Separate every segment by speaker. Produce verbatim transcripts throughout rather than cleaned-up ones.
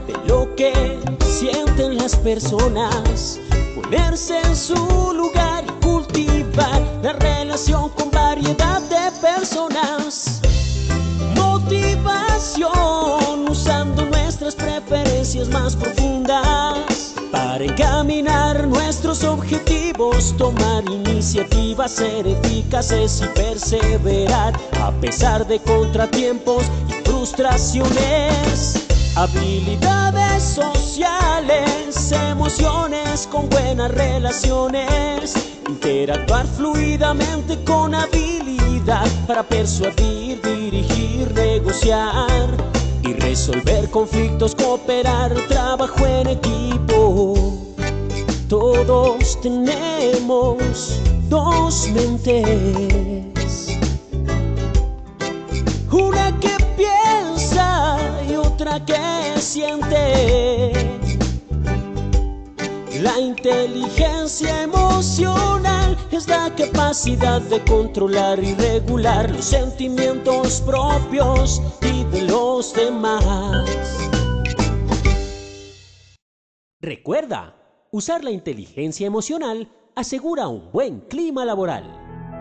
Speaker 1: de lo que sienten las personas, ponerse en su lugar y cultivar la relación con variedad de personas. Motivación usando nuestras preferencias más profundas para encaminar nuestros objetivos, tomar iniciativas, ser eficaces y perseverar a pesar de contratiempos y frustraciones. Habilidades sociales, emociones con buenas relaciones, interactuar fluidamente con habilidad para persuadir, dirigir, negociar y resolver conflictos, cooperar, trabajo en equipo. Todos tenemos dos mentes, una que piensa y otra que siente. La inteligencia emocional es la capacidad de controlar y regular los sentimientos propios y de los demás. Recuerda, usar la inteligencia emocional asegura un buen clima laboral.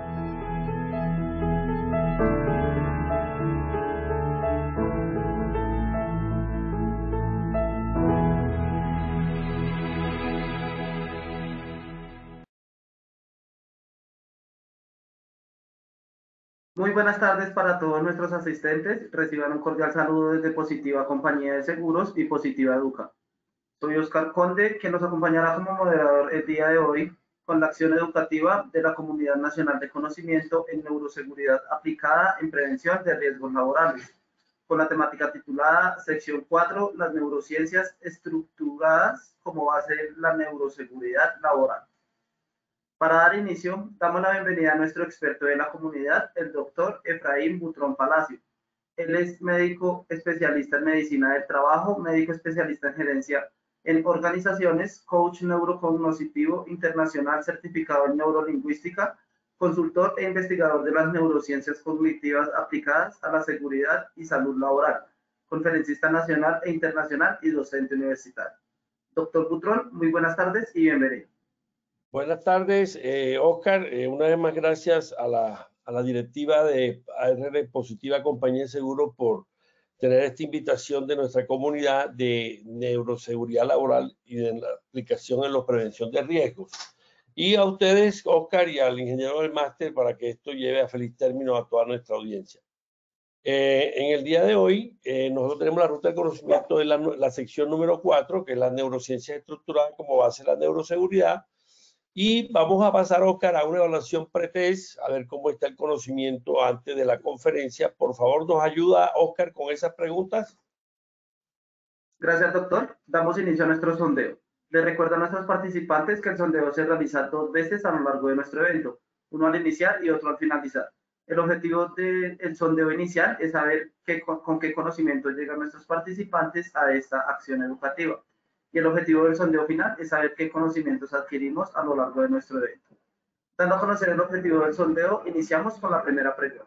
Speaker 2: Muy buenas tardes para todos nuestros asistentes. Reciban un cordial saludo desde Positiva Compañía de Seguros y Positiva Educa. Soy Oscar Conde, quien nos acompañará como moderador el día de hoy con la acción educativa de la Comunidad Nacional de Conocimiento en Neuroseguridad aplicada en prevención de riesgos laborales, con la temática titulada Sección cuatro, las neurociencias estructuradas como base de la neuroseguridad laboral. Para dar inicio, damos la bienvenida a nuestro experto de la comunidad, el doctor Efraín Butrón Palacio. Él es médico especialista en medicina del trabajo, médico especialista en gerencia en organizaciones, coach neurocognitivo internacional certificado en neurolingüística, consultor e investigador de las neurociencias cognitivas aplicadas a la seguridad y salud laboral, conferencista nacional e internacional y docente universitario. Doctor Butrón, muy buenas tardes y bienvenido.
Speaker 3: Buenas tardes, eh, Oscar. Eh, una vez más, gracias a la, a la directiva de A R Positiva Compañía de Seguros por tener esta invitación de nuestra comunidad de neuroseguridad laboral y de la aplicación en la prevención de riesgos. Y a ustedes, Oscar, y al ingeniero del máster para que esto lleve a feliz término a toda nuestra audiencia. Eh, en el día de hoy, eh, nosotros tenemos la ruta de conocimiento de la, la sección número cuatro, que es la neurociencia estructural como base de la neuroseguridad. Y vamos a pasar, Oscar, a una evaluación pre-test, a ver cómo está el conocimiento antes de la conferencia. Por favor, ¿nos ayuda, Oscar, con esas preguntas?
Speaker 2: Gracias, doctor. Damos inicio a nuestro sondeo. Les recuerdo a nuestros participantes que el sondeo se realiza dos veces a lo largo de nuestro evento, uno al iniciar y otro al finalizar. El objetivo del sondeo inicial es saber qué, con qué conocimientos llegan nuestros participantes a esta acción educativa. Y el objetivo del sondeo final es saber qué conocimientos adquirimos a lo largo de nuestro evento. Dando a conocer el objetivo del sondeo, iniciamos con la primera pregunta.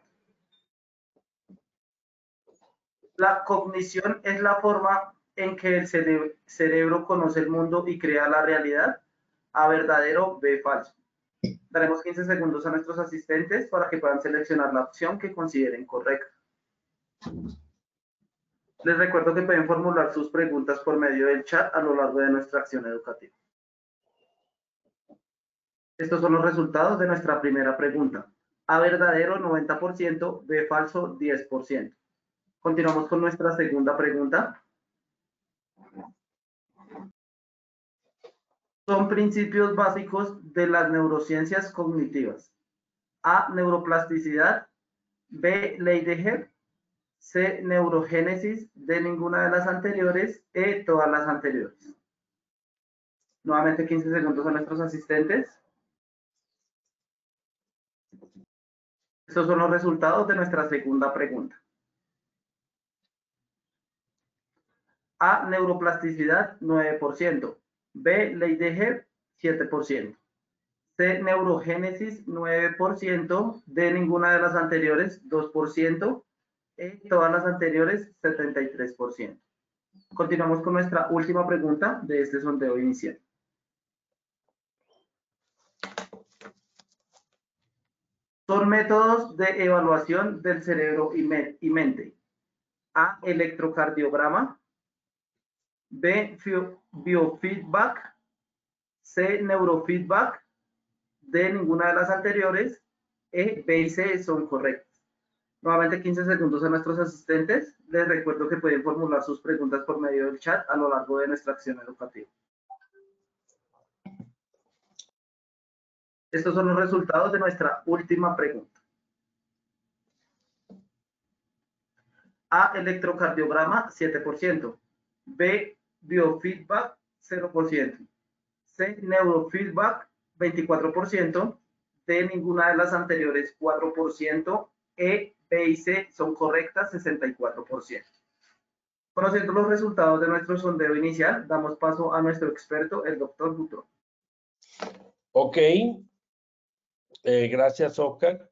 Speaker 2: La cognición es la forma en que el cere cerebro conoce el mundo y crea la realidad. A, verdadero, B, falso. Daremos quince segundos a nuestros asistentes para que puedan seleccionar la opción que consideren correcta. Les recuerdo que pueden formular sus preguntas por medio del chat a lo largo de nuestra acción educativa. Estos son los resultados de nuestra primera pregunta. A, verdadero, noventa por ciento, B, falso, diez por ciento. Continuamos con nuestra segunda pregunta. Son principios básicos de las neurociencias cognitivas. A, neuroplasticidad, B, ley de Hebb, C, neurogénesis, D, ninguna de las anteriores, E, todas las anteriores. Nuevamente quince segundos a nuestros asistentes. Estos son los resultados de nuestra segunda pregunta. A, neuroplasticidad, nueve por ciento. B, ley de Hebb, siete por ciento. C, neurogénesis, nueve por ciento. D, ninguna de las anteriores, dos por ciento. E, todas las anteriores, setenta y tres por ciento. Continuamos con nuestra última pregunta de este sondeo inicial. Son métodos de evaluación del cerebro y, me y mente. A, electrocardiograma. B, biofeedback. C, neurofeedback. D, ninguna de las anteriores. E, B y C son correctas. Nuevamente quince segundos a nuestros asistentes. Les recuerdo que pueden formular sus preguntas por medio del chat a lo largo de nuestra acción educativa. Estos son los resultados de nuestra última pregunta. A, electrocardiograma, siete por ciento. B, biofeedback, cero por ciento. C, neurofeedback, veinticuatro por ciento. D, ninguna de las anteriores, cuatro por ciento. E, B y C son correctas, sesenta y cuatro por ciento. Conociendo los resultados de nuestro sondeo inicial, damos paso a nuestro experto, el doctor Butrón.
Speaker 3: Ok. Eh, gracias, Oscar.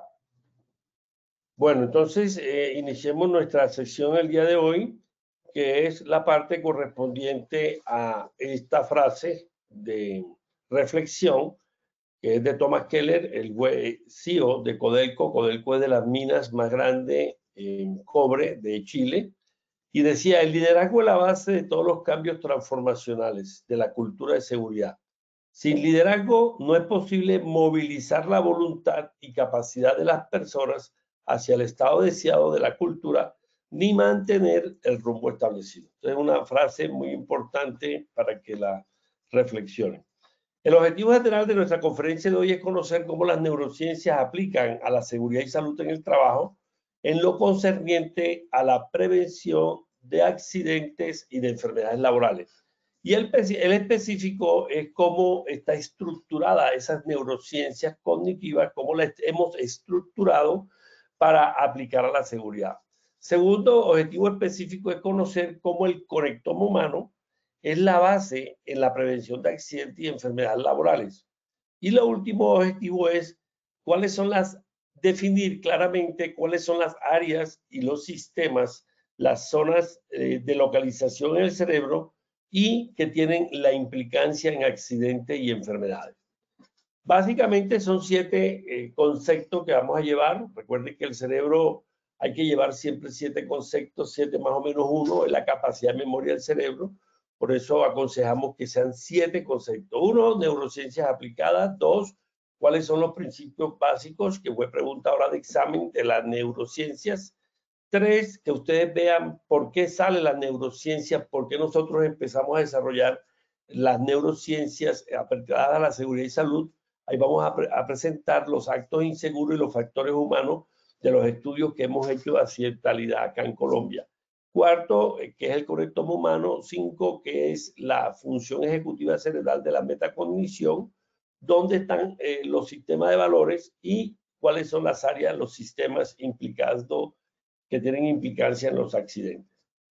Speaker 3: Bueno, entonces eh, iniciemos nuestra sección el día de hoy, que es la parte correspondiente a esta frase de reflexión, que es de Thomas Keller, el C E O de Codelco. Codelco es de las minas más grandes en cobre de Chile. Y decía, el liderazgo es la base de todos los cambios transformacionales de la cultura de seguridad. Sin liderazgo no es posible movilizar la voluntad y capacidad de las personas hacia el estado deseado de la cultura, ni mantener el rumbo establecido. Es una frase muy importante para que la reflexionen. El objetivo general de nuestra conferencia de hoy es conocer cómo las neurociencias aplican a la seguridad y salud en el trabajo en lo concerniente a la prevención de accidentes y de enfermedades laborales. Y el, el específico es cómo está estructurada esas neurociencias cognitivas, cómo las hemos estructurado para aplicar a la seguridad. Segundo objetivo específico es conocer cómo el conectoma humano es la base en la prevención de accidentes y enfermedades laborales. Y lo último objetivo es cuáles son las, definir claramente cuáles son las áreas y los sistemas, las zonas eh, de localización en el cerebro y que tienen la implicancia en accidentes y enfermedades. Básicamente son siete eh, conceptos que vamos a llevar. Recuerden que el cerebro hay que llevar siempre siete conceptos, siete más o menos uno, es la capacidad de memoria del cerebro. Por eso aconsejamos que sean siete conceptos. Uno, neurociencias aplicadas. Dos, cuáles son los principios básicos, que fue pregunta ahora de examen de las neurociencias. Tres, que ustedes vean por qué sale la neurociencia, por qué nosotros empezamos a desarrollar las neurociencias aplicadas a la seguridad y salud. Ahí vamos a, pre a presentar los actos inseguros y los factores humanos de los estudios que hemos hecho de accidentalidad acá en Colombia. Cuarto, que es el conectoma humano. Cinco, que es la función ejecutiva cerebral de la metacognición. ¿Dónde están eh, los sistemas de valores y cuáles son las áreas, los sistemas implicados que tienen implicancia en los accidentes?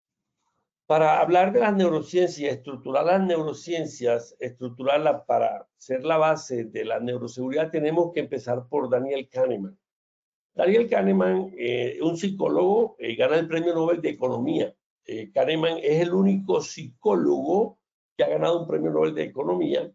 Speaker 3: Para hablar de las neurociencias, estructurar las neurociencias, estructurarlas para ser la base de la neuroseguridad, tenemos que empezar por Daniel Kahneman. Daniel Kahneman, eh, un psicólogo, eh, gana el Premio Nobel de Economía. Eh, Kahneman es el único psicólogo que ha ganado un Premio Nobel de Economía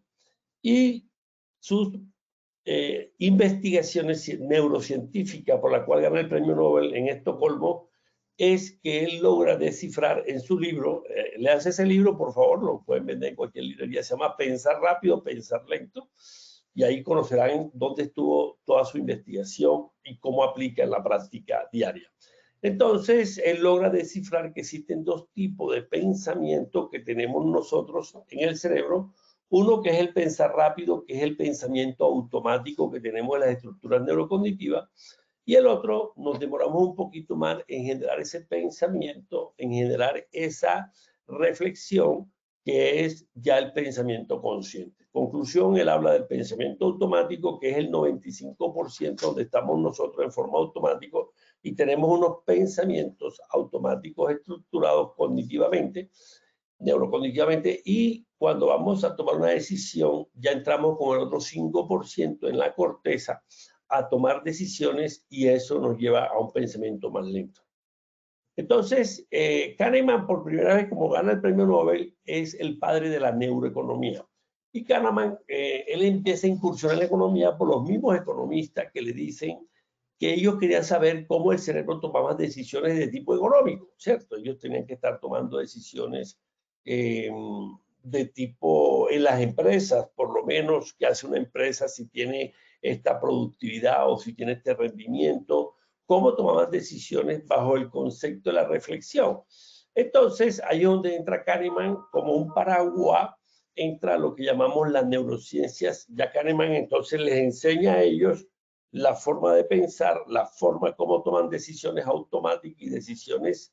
Speaker 3: y sus eh, investigaciones neurocientíficas por la cual gana el Premio Nobel en Estocolmo es que él logra descifrar en su libro, eh, lean ese libro por favor, lo pueden vender en cualquier librería, se llama Pensar Rápido, Pensar Lento, y ahí conocerán dónde estuvo toda su investigación y cómo aplica en la práctica diaria. Entonces, él logra descifrar que existen dos tipos de pensamiento que tenemos nosotros en el cerebro. Uno que es el pensar rápido, que es el pensamiento automático que tenemos en las estructuras neurocognitivas. Y el otro, nos demoramos un poquito más en generar ese pensamiento, en generar esa reflexión, que es ya el pensamiento consciente. Conclusión, él habla del pensamiento automático, que es el noventa y cinco por ciento donde estamos nosotros en forma automática y tenemos unos pensamientos automáticos estructurados cognitivamente, neurocognitivamente, y cuando vamos a tomar una decisión ya entramos con el otro cinco por ciento en la corteza a tomar decisiones y eso nos lleva a un pensamiento más lento. Entonces, eh, Kahneman, por primera vez, como gana el premio Nobel, es el padre de la neuroeconomía. Y Kahneman, eh, él empieza a incursionar en la economía por los mismos economistas que le dicen que ellos querían saber cómo el cerebro tomaba decisiones de tipo económico, ¿cierto? Ellos tenían que estar tomando decisiones eh, de tipo en las empresas, por lo menos qué hace una empresa si tiene esta productividad o si tiene este rendimiento, cómo tomaban decisiones bajo el concepto de la reflexión. Entonces, ahí es donde entra Kahneman como un paraguas, entra lo que llamamos las neurociencias. Ya Kahneman entonces les enseña a ellos la forma de pensar, la forma como toman decisiones automáticas y decisiones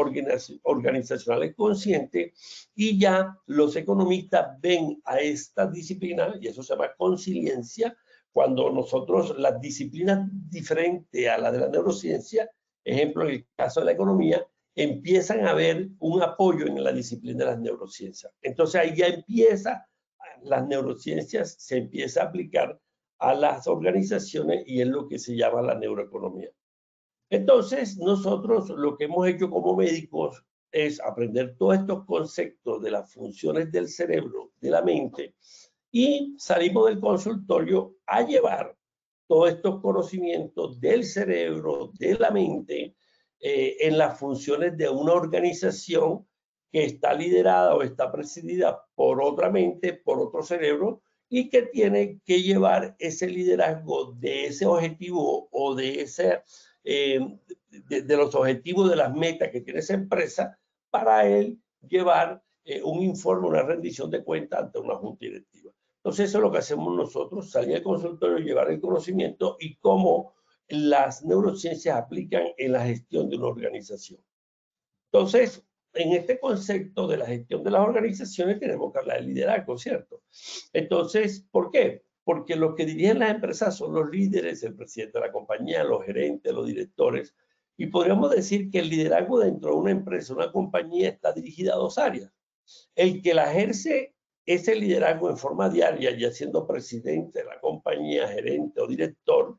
Speaker 3: organizacionales conscientes, y ya los economistas ven a esta disciplina, y eso se llama consiliencia, cuando nosotros las disciplinas diferentes a la de la neurociencia, ejemplo en el caso de la economía, empiezan a ver un apoyo en la disciplina de las neurociencias. Entonces ahí ya empieza, las neurociencias se empieza a aplicar a las organizaciones y es lo que se llama la neuroeconomía. Entonces nosotros lo que hemos hecho como médicos es aprender todos estos conceptos de las funciones del cerebro, de la mente, y salimos del consultorio a llevar todos estos conocimientos del cerebro, de la mente, eh, en las funciones de una organización que está liderada o está presidida por otra mente, por otro cerebro, y que tiene que llevar ese liderazgo de ese objetivo o de, ese, eh, de, de los objetivos de las metas que tiene esa empresa para él llevar eh, un informe, una rendición de cuentas ante una junta directiva. Entonces eso es lo que hacemos nosotros, salir al consultorio, llevar el conocimiento y cómo las neurociencias aplican en la gestión de una organización. Entonces, en este concepto de la gestión de las organizaciones tenemos que hablar de liderazgo, ¿cierto? Entonces, ¿por qué? Porque los que dirigen las empresas son los líderes, el presidente de la compañía, los gerentes, los directores, y podríamos decir que el liderazgo dentro de una empresa, una compañía, está dirigida a dos áreas. El que la ejerce ese liderazgo en forma diaria, ya siendo presidente de la compañía, gerente o director,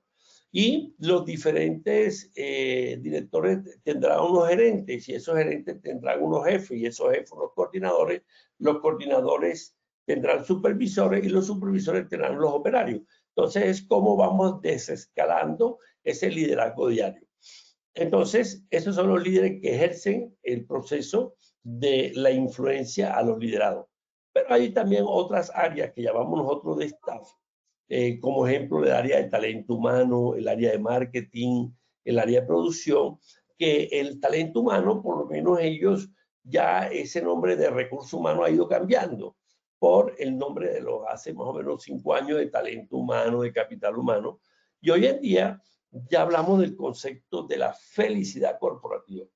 Speaker 3: y los diferentes eh, directores tendrán unos gerentes y esos gerentes tendrán unos jefes y esos jefes unos coordinadores, los coordinadores tendrán supervisores y los supervisores tendrán los operarios. Entonces es como vamos desescalando ese liderazgo diario. Entonces esos son los líderes que ejercen el proceso de la influencia a los liderados. Pero hay también otras áreas que llamamos nosotros de staff, eh, como ejemplo el área de talento humano, el área de marketing, el área de producción, que el talento humano, por lo menos ellos, ya ese nombre de recurso humano ha ido cambiando por el nombre de los hace más o menos cinco años de talento humano, de capital humano, y hoy en día ya hablamos del concepto de la felicidad corporativa.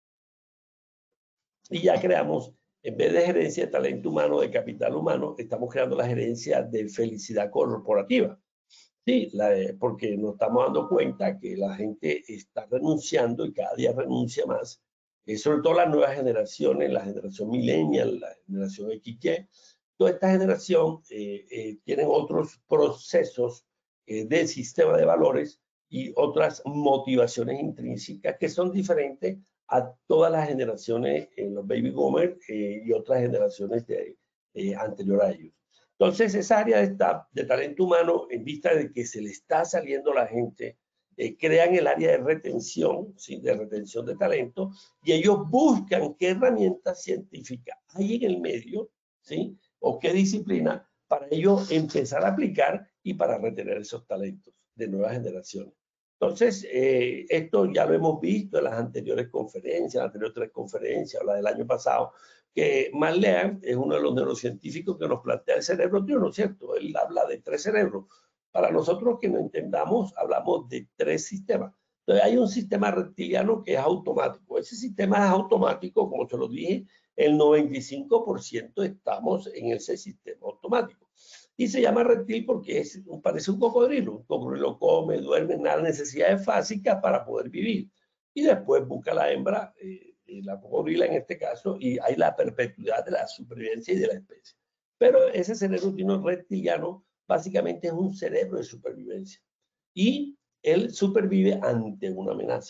Speaker 3: Y ya creamos, en vez de gerencia de talento humano, de capital humano, estamos creando la gerencia de felicidad corporativa. Sí, la, porque nos estamos dando cuenta que la gente está renunciando y cada día renuncia más. Eh, sobre todo las nuevas generaciones, la generación millennial, la generación equis ye, toda esta generación eh, eh, tienen otros procesos eh, del sistema de valores y otras motivaciones intrínsecas que son diferentes a todas las generaciones, eh, los baby boomers eh, y otras generaciones de, eh, anterior a ellos. Entonces, esa área de, esta, de talento humano, en vista de que se le está saliendo la gente, eh, crean el área de retención, ¿sí? de retención de talento, y ellos buscan qué herramientas científicas hay en el medio, ¿sí? o qué disciplina, para ellos empezar a aplicar y para retener esos talentos de nuevas generaciones. Entonces, eh, esto ya lo hemos visto en las anteriores conferencias, las anteriores tres conferencias, la del año pasado, que Marlean es uno de los neurocientíficos que nos plantea el cerebro de uno, ¿cierto? Él habla de tres cerebros. Para nosotros que no entendamos, hablamos de tres sistemas. Entonces, hay un sistema reptiliano que es automático. Ese sistema es automático, como se lo dije, el noventa y cinco por ciento estamos en ese sistema automático. Y se llama reptil porque es, parece un cocodrilo. Un cocodrilo come, duerme, nada, necesidades básicas para poder vivir. Y después busca la hembra, eh, la cocodrila en este caso, y hay la perpetuidad de la supervivencia y de la especie. Pero ese cerebro reptiliano básicamente es un cerebro de supervivencia. Y él supervive ante una amenaza.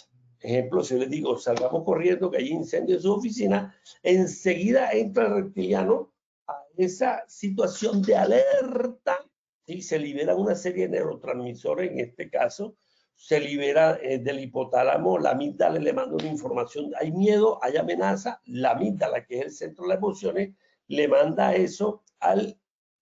Speaker 3: ejemplo, si les digo, salgamos corriendo que hay incendio en su oficina, enseguida entra el reptiliano a esa situación de alerta, ¿sí? Se libera una serie de neurotransmisores, en este caso, se libera eh, del hipotálamo, la amígdala le manda una información, hay miedo, hay amenaza, la amígdala, que es el centro de las emociones, le manda eso al,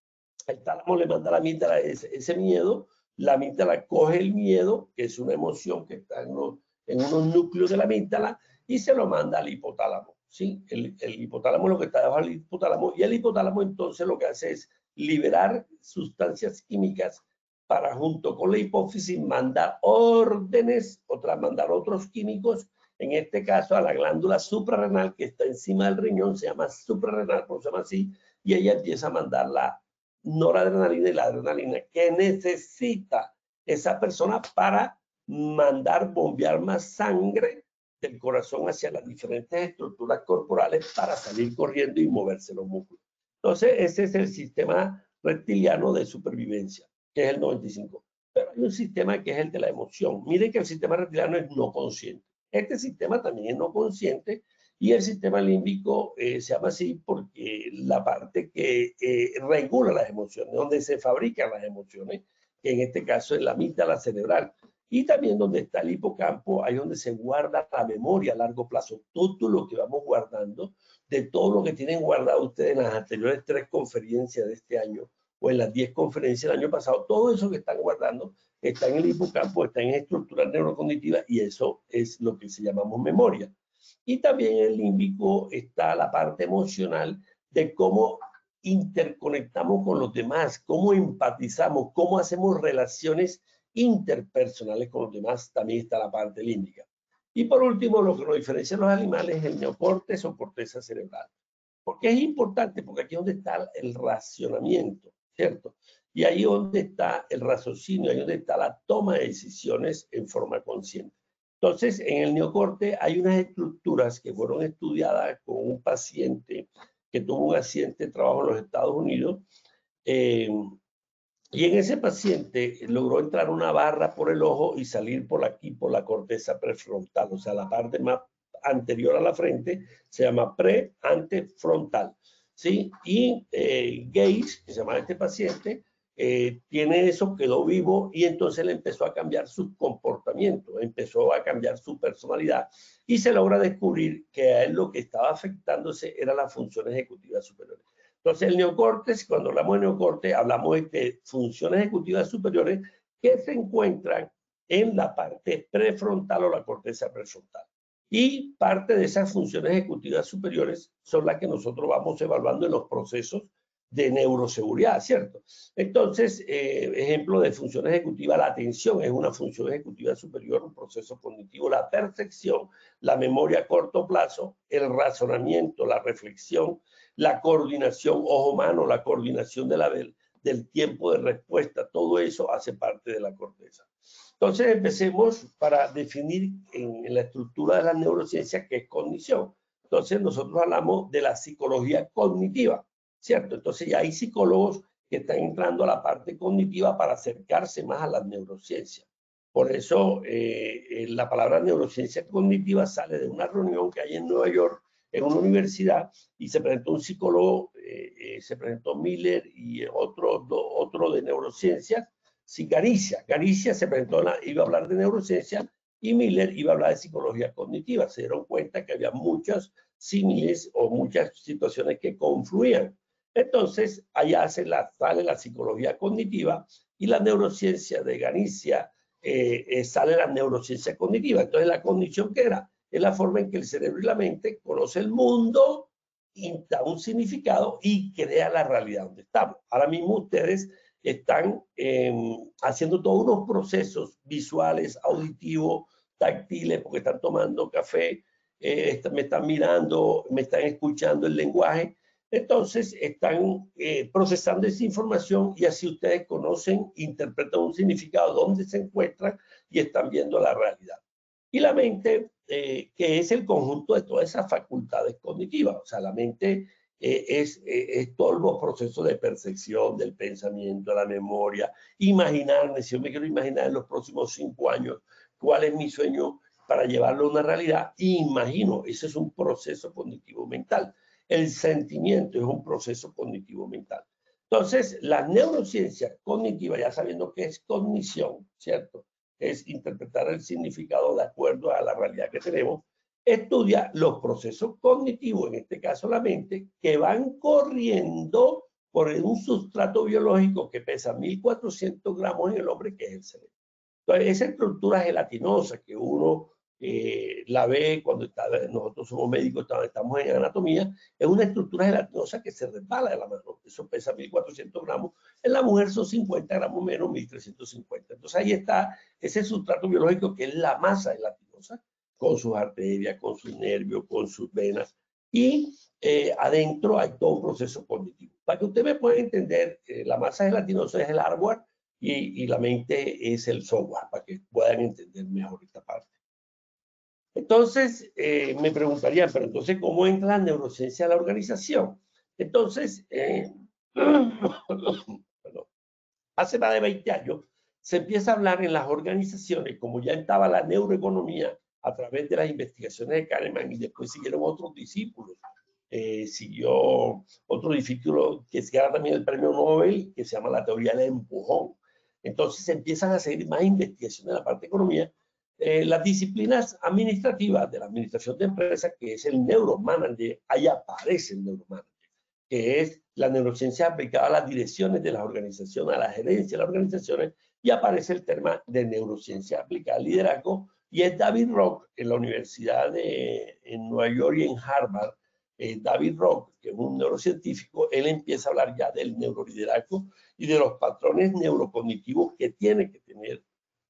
Speaker 3: al tálamo, le manda a la amígdala ese, ese miedo, la amígdala coge el miedo, que es una emoción que está en, los, en unos núcleos de la amígdala, y se lo manda al hipotálamo, ¿sí? El, el hipotálamo es lo que está debajo del hipotálamo, y el hipotálamo entonces lo que hace es liberar sustancias químicas para, junto con la hipófisis, mandar órdenes, otras mandar otros químicos, en este caso a la glándula suprarrenal que está encima del riñón, se llama suprarrenal, por eso se llama así, y ella empieza a mandar la noradrenalina y la adrenalina que necesita esa persona para mandar bombear más sangre del corazón hacia las diferentes estructuras corporales para salir corriendo y moverse los músculos. Entonces, ese es el sistema reptiliano de supervivencia, que es el noventa y cinco. Pero hay un sistema que es el de la emoción. Miren que el sistema reptiliano es no consciente. Este sistema también es no consciente y el sistema límbico eh, se llama así porque la parte que eh, regula las emociones, donde se fabrican las emociones, que en este caso es la amígdala cerebral. Y también donde está el hipocampo, ahí donde se guarda la memoria a largo plazo. Todo lo que vamos guardando, de todo lo que tienen guardado ustedes en las anteriores tres conferencias de este año o en las diez conferencias del año pasado, todo eso que están guardando está en el hipocampo, está en estructuras neurocognitivas y eso es lo que se llamamos memoria. Y también en el límbico está la parte emocional de cómo interconectamos con los demás, cómo empatizamos, cómo hacemos relaciones interpersonales con los demás, también está la parte límbica. Y por último, lo que nos diferencia de los animales es el neocórtex o corteza cerebral. Porque es importante, porque aquí es donde está el racionamiento, ¿cierto? Y ahí es donde está el raciocinio, ahí es donde está la toma de decisiones en forma consciente. Entonces, en el neocorte hay unas estructuras que fueron estudiadas con un paciente que tuvo un accidente de trabajo en los Estados Unidos, eh, y en ese paciente logró entrar una barra por el ojo y salir por aquí, por la corteza prefrontal, o sea, la parte más anterior a la frente, se llama pre-antefrontal, ¿sí? Y eh, Gates, que se llama este paciente, eh, tiene eso, quedó vivo y entonces le empezó a cambiar su comportamiento, empezó a cambiar su personalidad y se logra descubrir que a él lo que estaba afectándose era la función ejecutiva superior. Entonces, el neocórtex, cuando hablamos de neocórtex, hablamos de funciones ejecutivas superiores que se encuentran en la parte prefrontal o la corteza prefrontal. Y parte de esas funciones ejecutivas superiores son las que nosotros vamos evaluando en los procesos de neuroseguridad, ¿cierto? Entonces, eh, ejemplo de función ejecutiva, la atención es una función ejecutiva superior, un proceso cognitivo, la percepción, la memoria a corto plazo, el razonamiento, la reflexión, la coordinación ojo-mano, la coordinación de la, del, del tiempo de respuesta, todo eso hace parte de la corteza. Entonces empecemos para definir en, en la estructura de la neurociencia qué es cognición. Entonces nosotros hablamos de la psicología cognitiva, ¿cierto? Entonces ya hay psicólogos que están entrando a la parte cognitiva para acercarse más a las neurociencias. Por eso eh, la palabra neurociencia cognitiva sale de una reunión que hay en Nueva York, en una universidad, y se presentó un psicólogo, eh, eh, se presentó Miller y otro, do, otro de neurociencias, sí, Garicia. Garicia se presentó, la, iba a hablar de neurociencia y Miller iba a hablar de psicología cognitiva. Se dieron cuenta que había muchas símiles o muchas situaciones que confluían. Entonces, allá se la, sale la psicología cognitiva y la neurociencia de Garicia eh, eh, sale la neurociencia cognitiva. Entonces, la cognición, ¿qué era? Es la forma en que el cerebro y la mente conoce el mundo, da un significado y crea la realidad donde estamos. Ahora mismo ustedes están eh, haciendo todos unos procesos visuales, auditivos, táctiles, porque están tomando café, eh, me están mirando, me están escuchando el lenguaje. Entonces están eh, procesando esa información y así ustedes conocen, interpretan un significado donde se encuentran y están viendo la realidad. Y la mente, eh, que es el conjunto de todas esas facultades cognitivas, o sea, la mente eh, es, eh, es todos los procesos de percepción, del pensamiento, la memoria, imaginarme, si yo me quiero imaginar en los próximos cinco años, cuál es mi sueño, para llevarlo a una realidad. Imagino, ese es un proceso cognitivo mental. El sentimiento es un proceso cognitivo mental. Entonces, la neurociencia cognitiva, ya sabiendo que es cognición, ¿cierto? Es interpretar el significado de acuerdo a la realidad que tenemos, estudia los procesos cognitivos, en este caso la mente, que van corriendo por un sustrato biológico que pesa mil cuatrocientos gramos en el hombre, que es el cerebro. Entonces, esa estructura gelatinosa que uno eh, la ve cuando está, nosotros somos médicos, estamos en anatomía, es una estructura gelatinosa que se resbala de la mano. Eso pesa mil cuatrocientos gramos. En la mujer son cincuenta gramos menos, mil trescientos cincuenta. Entonces ahí está ese sustrato biológico que es la masa gelatinosa, con sus arterias, con sus nervios, con sus venas. Y eh, adentro hay todo un proceso cognitivo. Para que ustedes puedan entender, eh, la masa gelatinosa es el hardware y, y la mente es el software, para que puedan entender mejor esta parte. Entonces, eh, me preguntarían, pero entonces, ¿cómo entra la neurociencia a la organización? Entonces, eh, perdón, hace más de veinte años, se empieza a hablar en las organizaciones, como ya estaba la neuroeconomía a través de las investigaciones de Kahneman, y después siguieron otros discípulos. Eh, siguió otro discípulo que se gana también el premio Nobel, que se llama la teoría del empujón. Entonces, se empiezan a seguir más investigaciones en la parte de economía. Eh, las disciplinas administrativas de la administración de empresas, que es el neuromanager, ahí aparece el neuromanager, que es la neurociencia aplicada a las direcciones de las organizaciones, a la gerencia de las organizaciones, y aparece el tema de neurociencia aplicada al liderazgo, y es David Rock, en la Universidad de en Nueva York y en Harvard. eh, David Rock, que es un neurocientífico, él empieza a hablar ya del neuroliderazgo y de los patrones neurocognitivos que tiene que tener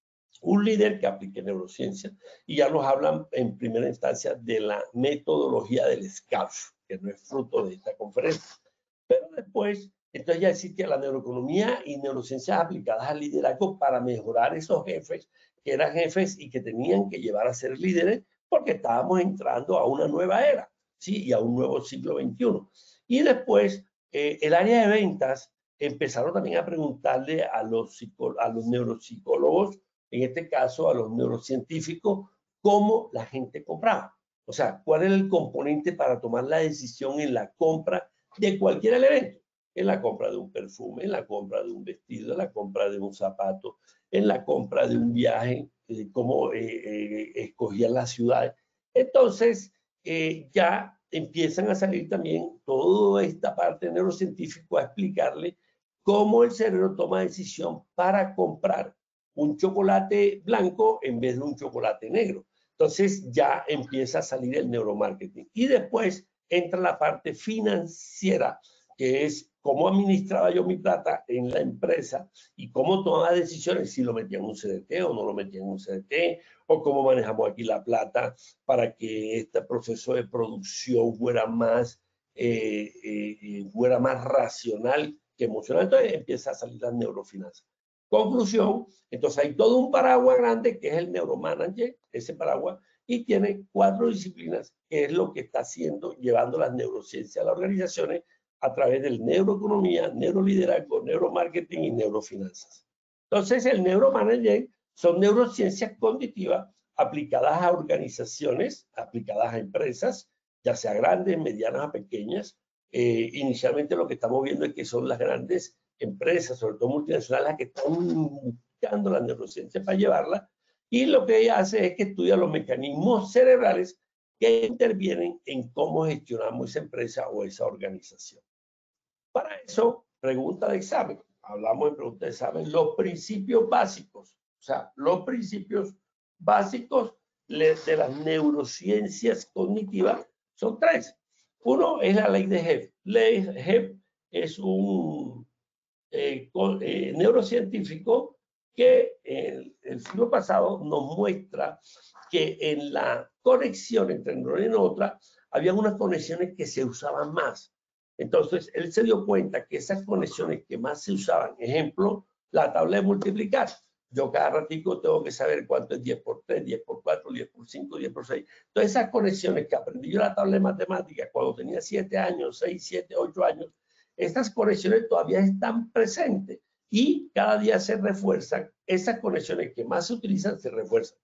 Speaker 3: un líder que aplique neurociencia, y ya nos hablan en primera instancia de la metodología del SCARF, que no es fruto de esta conferencia. Pero después, entonces ya existía la neuroeconomía y neurociencias aplicadas al liderazgo para mejorar esos jefes que eran jefes y que tenían que llevar a ser líderes, porque estábamos entrando a una nueva era, ¿sí? Y a un nuevo siglo veintiuno. Y después, eh, el área de ventas empezaron también a preguntarle a los, a los neuropsicólogos, en este caso a los neurocientíficos, cómo la gente compraba. O sea, cuál era el componente para tomar la decisión en la compra de cualquier elemento. En la compra de un perfume, en la compra de un vestido, en la compra de un zapato, en la compra de un viaje, eh, cómo eh, eh, escogían la ciudad. Entonces, eh, ya empiezan a salir también toda esta parte neurocientífica a explicarle cómo el cerebro toma decisión para comprar un chocolate blanco en vez de un chocolate negro. Entonces ya empieza a salir el neuromarketing. Y después entra la parte financiera, que es cómo administraba yo mi plata en la empresa y cómo tomaba decisiones, si lo metía en un C D T o no lo metía en un C D T, o cómo manejamos aquí la plata para que este proceso de producción fuera más, eh, eh, fuera más racional que emocional. Entonces empieza a salir las neurofinanzas. Conclusión, entonces hay todo un paraguas grande que es el neuromanager, ese paraguas, y tiene cuatro disciplinas, que es lo que está haciendo, llevando las neurociencias a las organizaciones a través del neuroeconomía, neuroliderazgo, neuromarketing y neurofinanzas. Entonces, el neuromanager son neurociencias cognitivas aplicadas a organizaciones, aplicadas a empresas, ya sea grandes, medianas o pequeñas. Eh, inicialmente lo que estamos viendo es que son las grandes empresas, sobre todo multinacionales, las que están buscando la neurociencia para llevarla, y lo que ella hace es que estudia los mecanismos cerebrales que intervienen en cómo gestionamos esa empresa o esa organización. Para eso, pregunta de examen. Hablamos de pregunta de examen, los principios básicos, o sea, los principios básicos de las neurociencias cognitivas son tres. Uno es la ley de Hebb. Ley Hebb es un eh, con, eh, neurocientífico que el, el siglo pasado nos muestra que en la conexión entre neurona y otra había unas conexiones que se usaban más. Entonces él se dio cuenta que esas conexiones que más se usaban, ejemplo, la tabla de multiplicar. Yo cada ratico tengo que saber cuánto es diez por tres, diez por cuatro, diez por cinco, diez por seis. Todas esas conexiones que aprendí yo en la tabla de matemáticas cuando tenía siete años, seis, siete, ocho años, estas conexiones todavía están presentes y cada día se refuerzan. Esas conexiones que más se utilizan se refuerzan.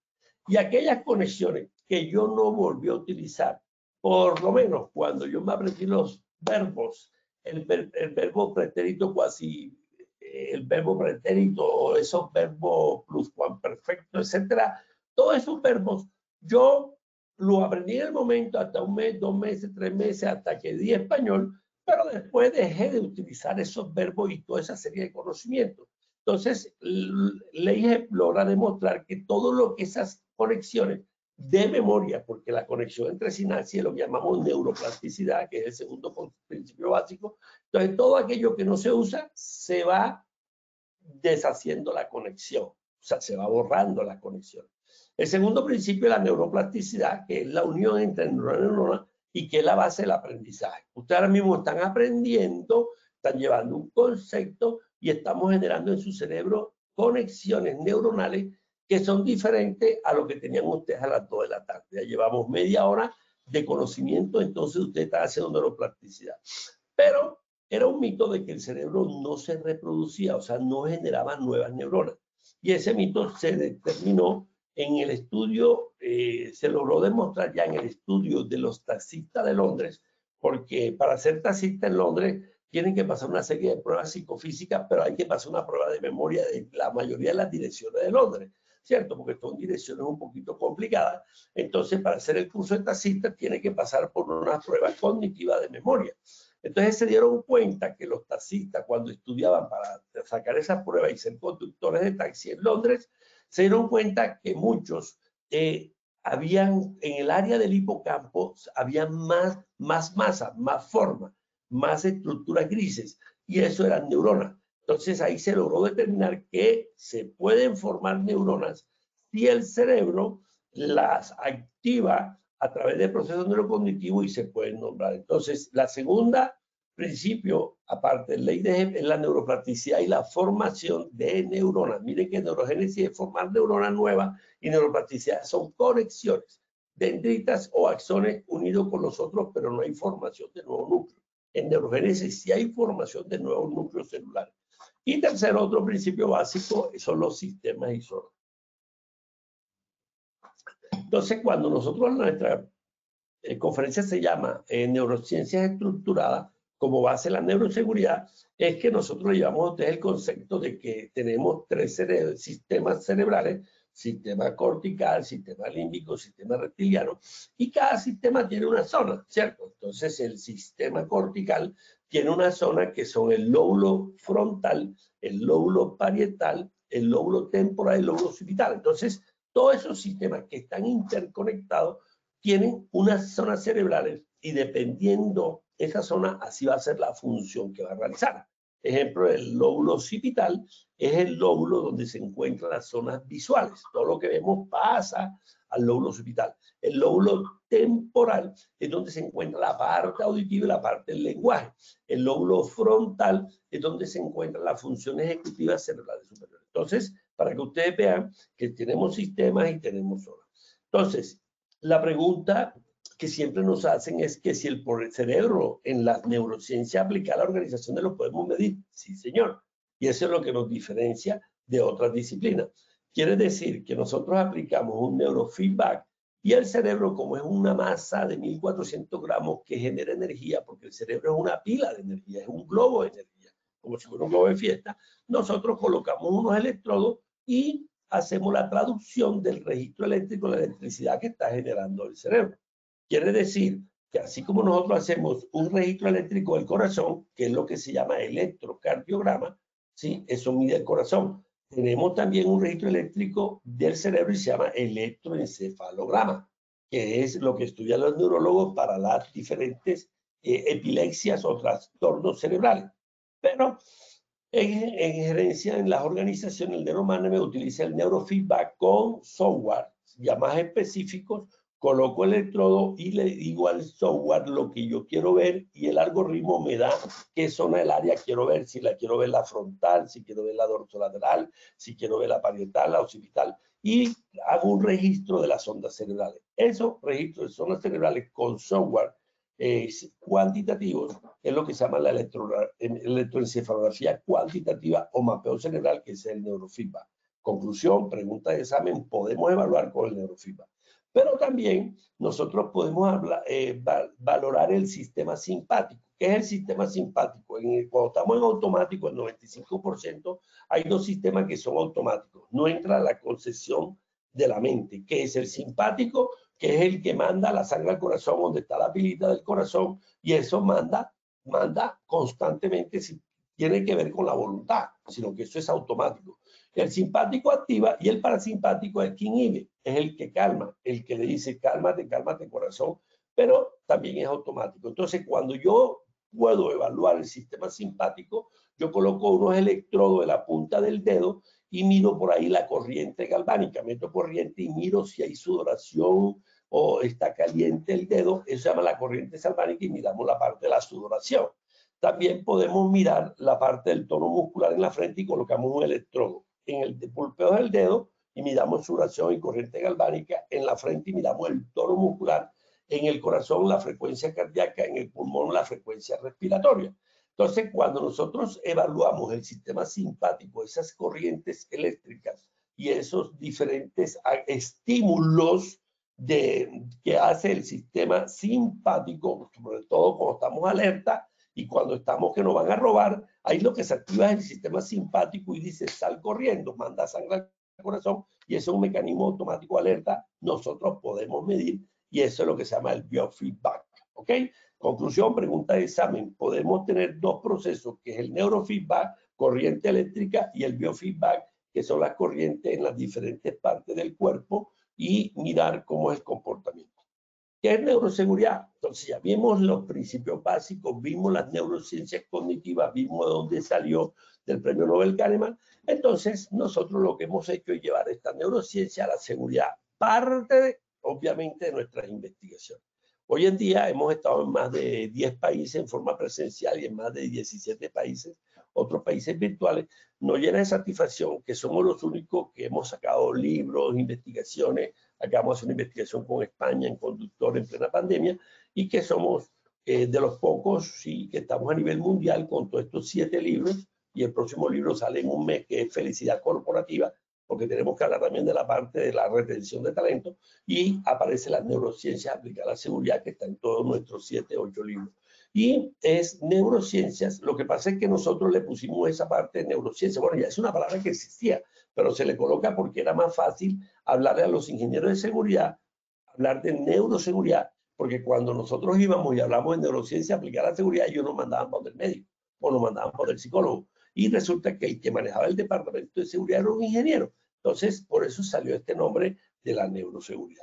Speaker 3: Y aquellas conexiones que yo no volví a utilizar, por lo menos cuando yo me aprendí los verbos, el, ver, el verbo pretérito cuasi, el verbo pretérito, esos verbos pluscuamperfecto, etcétera, todos esos verbos, yo lo aprendí en el momento hasta un mes, dos meses, tres meses, hasta que di español, pero después dejé de utilizar esos verbos y toda esa serie de conocimientos. Entonces, Leighep logra demostrar que todo lo que esas conexiones de memoria, porque la conexión entre sinapsis lo llamamos neuroplasticidad, que es el segundo principio básico. Entonces, todo aquello que no se usa se va deshaciendo la conexión, o sea, se va borrando la conexión. El segundo principio es la neuroplasticidad, que es la unión entre neurona y neurona y que es la base del aprendizaje. Ustedes ahora mismo están aprendiendo, están llevando un concepto y estamos generando en su cerebro conexiones neuronales que son diferentes a lo que tenían ustedes a las dos de la tarde. Ya llevamos media hora de conocimiento, entonces usted está haciendo neuroplasticidad. Pero era un mito de que el cerebro no se reproducía, o sea, no generaba nuevas neuronas. Y ese mito se determinó en el estudio, eh, se logró demostrar ya en el estudio de los taxistas de Londres, porque para ser taxista en Londres tienen que pasar una serie de pruebas psicofísicas, pero hay que pasar una prueba de memoria de la mayoría de las direcciones de Londres, ¿cierto? Porque son direcciones un poquito complicadas. Entonces, para hacer el curso de taxista, tiene que pasar por una prueba cognitiva de memoria. Entonces se dieron cuenta que los taxistas, cuando estudiaban para sacar esa prueba y ser conductores de taxi en Londres, se dieron cuenta que muchos eh, habían, en el área del hipocampo, había más, más masa, más forma, más estructuras grises, y eso eran neuronas. Entonces ahí se logró determinar que se pueden formar neuronas si el cerebro las activa a través del proceso neurocognitivos y se pueden nombrar. Entonces, la segunda principio, aparte de ley de es la neuroplasticidad y la formación de neuronas. Miren que neurogénesis es formar neuronas nuevas y neuroplasticidad son conexiones, dendritas o axones unidos con los otros, pero no hay formación de nuevos núcleos. En neurogénesis sí hay formación de nuevos núcleos celulares. Y tercer, otro principio básico son los sistemas isónicos. Entonces, cuando nosotros nuestra eh, conferencia se llama eh, Neurociencias Estructuradas, como base la neuroseguridad, es que nosotros llevamos a ustedes el concepto de que tenemos tres cere sistemas cerebrales, sistema cortical, sistema límbico, sistema reptiliano, y cada sistema tiene una zona, ¿cierto? Entonces, el sistema cortical tiene una zona que son el lóbulo frontal, el lóbulo parietal, el lóbulo temporal y el lóbulo occipital. Entonces, todos esos sistemas que están interconectados tienen unas zonas cerebrales y dependiendo esa zona, así va a ser la función que va a realizar. Ejemplo, el lóbulo occipital es el lóbulo donde se encuentran las zonas visuales. Todo lo que vemos pasa al lóbulo occipital. El lóbulo temporal es donde se encuentra la parte auditiva y la parte del lenguaje. El lóbulo frontal es donde se encuentran las funciones ejecutivas cerebrales superiores. Entonces, para que ustedes vean que tenemos sistemas y tenemos zonas. Entonces, la pregunta que siempre nos hacen es que si el cerebro en la neurociencia aplicada a la organización lo podemos medir. Sí, señor. Y eso es lo que nos diferencia de otras disciplinas. Quiere decir que nosotros aplicamos un neurofeedback y el cerebro, como es una masa de mil cuatrocientos gramos que genera energía, porque el cerebro es una pila de energía, es un globo de energía, como si fuera un globo de fiesta, nosotros colocamos unos electrodos y hacemos la traducción del registro eléctrico de la electricidad que está generando el cerebro. Quiere decir que así como nosotros hacemos un registro eléctrico del corazón, que es lo que se llama electrocardiograma, ¿sí? Eso mide el corazón. Tenemos también un registro eléctrico del cerebro y se llama electroencefalograma, que es lo que estudian los neurólogos para las diferentes eh, epilepsias o trastornos cerebrales. Pero en, en gerencia, en las organizaciones, el neuromanagement utiliza el neurofeedback con software ya más específicos. Coloco el electrodo y le digo al software lo que yo quiero ver y el algoritmo me da qué zona del área quiero ver, si la quiero ver la frontal, si quiero ver la dorsolateral, si quiero ver la parietal, la occipital, y hago un registro de las ondas cerebrales. Esos registros de zonas cerebrales con software eh, cuantitativos es lo que se llama la electro, electroencefalografía cuantitativa o mapeo cerebral, que es el neurofeedback. Conclusión, pregunta de examen, podemos evaluar con el neurofeedback. Pero también nosotros podemos hablar, eh, va, valorar el sistema simpático. ¿Qué es el sistema simpático? En el, cuando estamos en automático, el noventa y cinco por ciento, hay dos sistemas que son automáticos. No entra la concesión de la mente, que es el simpático, que es el que manda la sangre al corazón, donde está la pilita del corazón, y eso manda, manda constantemente, si tiene que ver con la voluntad, sino que eso es automático. El simpático activa y el parasimpático es quien inhibe, es el que calma, el que le dice cálmate, cálmate corazón, pero también es automático. Entonces, cuando yo puedo evaluar el sistema simpático, yo coloco unos electrodos en la punta del dedo y miro por ahí la corriente galvánica, meto corriente y miro si hay sudoración o está caliente el dedo, eso se llama la corriente galvánica y miramos la parte de la sudoración. También podemos mirar la parte del tono muscular en la frente y colocamos un electrodo en el pulpeo del dedo y miramos sudoración y corriente galvánica en la frente y miramos el tono muscular, en el corazón la frecuencia cardíaca, en el pulmón la frecuencia respiratoria. Entonces, cuando nosotros evaluamos el sistema simpático, esas corrientes eléctricas y esos diferentes estímulos de, que hace el sistema simpático, sobre todo cuando estamos alerta, y cuando estamos que nos van a robar, ahí lo que se activa es el sistema simpático y dice sal corriendo, manda sangre al corazón y eso es un mecanismo automático de alerta. Nosotros podemos medir y eso es lo que se llama el biofeedback. ¿Ok? Conclusión, pregunta de examen. Podemos tener dos procesos, que es el neurofeedback, corriente eléctrica, y el biofeedback, que son las corrientes en las diferentes partes del cuerpo y mirar cómo es el comportamiento. ¿Qué es neuroseguridad? Entonces ya vimos los principios básicos, vimos las neurociencias cognitivas, vimos de dónde salió del premio Nobel Kahneman. Entonces nosotros lo que hemos hecho es llevar esta neurociencia a la seguridad, parte de, obviamente de nuestras investigaciones. Hoy en día hemos estado en más de diez países en forma presencial y en más de diecisiete países, otros países virtuales. Nos llena de satisfacción que somos los únicos que hemos sacado libros, investigaciones. Acabamos de hacer una investigación con España en conductor en plena pandemia y que somos eh, de los pocos, sí, que estamos a nivel mundial con todos estos siete libros y el próximo libro sale en un mes que es Felicidad Corporativa, porque tenemos que hablar también de la parte de la retención de talento y aparece la neurociencia aplicada a la seguridad que está en todos nuestros siete, ocho libros. Y es neurociencias, lo que pasa es que nosotros le pusimos esa parte de neurociencia, bueno, ya es una palabra que existía, pero se le coloca porque era más fácil hablarle a los ingenieros de seguridad, hablar de neuroseguridad, porque cuando nosotros íbamos y hablamos de neurociencia aplicada a la seguridad, ellos nos mandaban para el médico o nos mandaban para el psicólogo. Y resulta que el que manejaba el departamento de seguridad era un ingeniero. Entonces, por eso salió este nombre de la neuroseguridad.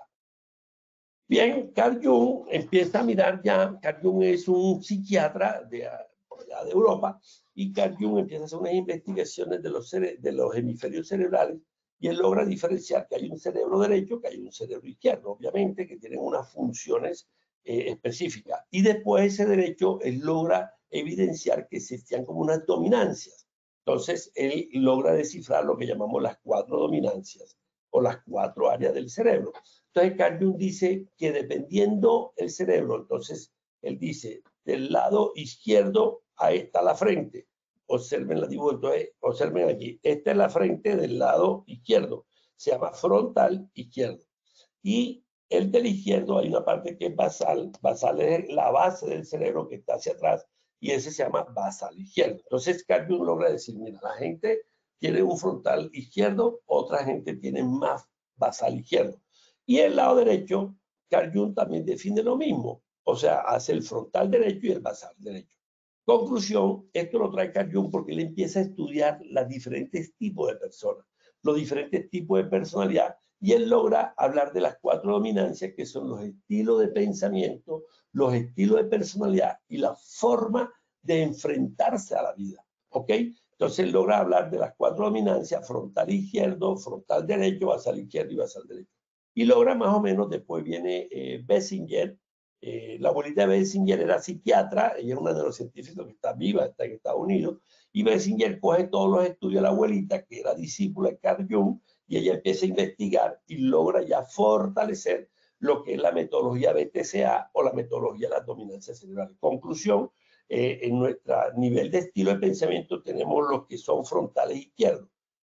Speaker 3: Bien, Carl Jung empieza a mirar ya, Carl Jung es un psiquiatra de, de Europa, y Carl Jung empieza a hacer unas investigaciones de los, de los hemisferios cerebrales, y él logra diferenciar que hay un cerebro derecho, que hay un cerebro izquierdo, obviamente, que tienen unas funciones eh, específicas. Y después ese derecho, él logra evidenciar que existían como unas dominancias. Entonces, él logra descifrar lo que llamamos las cuatro dominancias o las cuatro áreas del cerebro. Entonces, Carl Jung dice que dependiendo el cerebro, entonces, él dice, del lado izquierdo, ahí está la frente. Observen la dibujo, entonces, observen aquí. Esta es la frente del lado izquierdo. Se llama frontal izquierdo. Y el del izquierdo hay una parte que es basal. Basal es la base del cerebro que está hacia atrás. Y ese se llama basal izquierdo. Entonces, Carl Jung logra decir, mira, la gente tiene un frontal izquierdo, otra gente tiene más basal izquierdo. Y el lado derecho, Carl Jung también define lo mismo. O sea, hace el frontal derecho y el basal derecho. Conclusión, esto lo trae Carl Jung porque él empieza a estudiar los diferentes tipos de personas, los diferentes tipos de personalidad, y él logra hablar de las cuatro dominancias que son los estilos de pensamiento, los estilos de personalidad y la forma de enfrentarse a la vida. ¿Ok? Entonces él logra hablar de las cuatro dominancias, frontal izquierdo, frontal derecho, basal izquierdo y basal derecho. Y logra más o menos, después viene eh, Bessinger. Eh, la abuelita de Bessinger era psiquiatra, ella es una neurocientífica que está viva, está en Estados Unidos, y Bessinger coge todos los estudios de la abuelita, que era discípula de Carl Jung, y ella empieza a investigar y logra ya fortalecer lo que es la metodología B T C A o la metodología de las dominancias cerebrales. Conclusión, eh, en nuestro nivel de estilo de pensamiento tenemos los que son frontales izquierdos,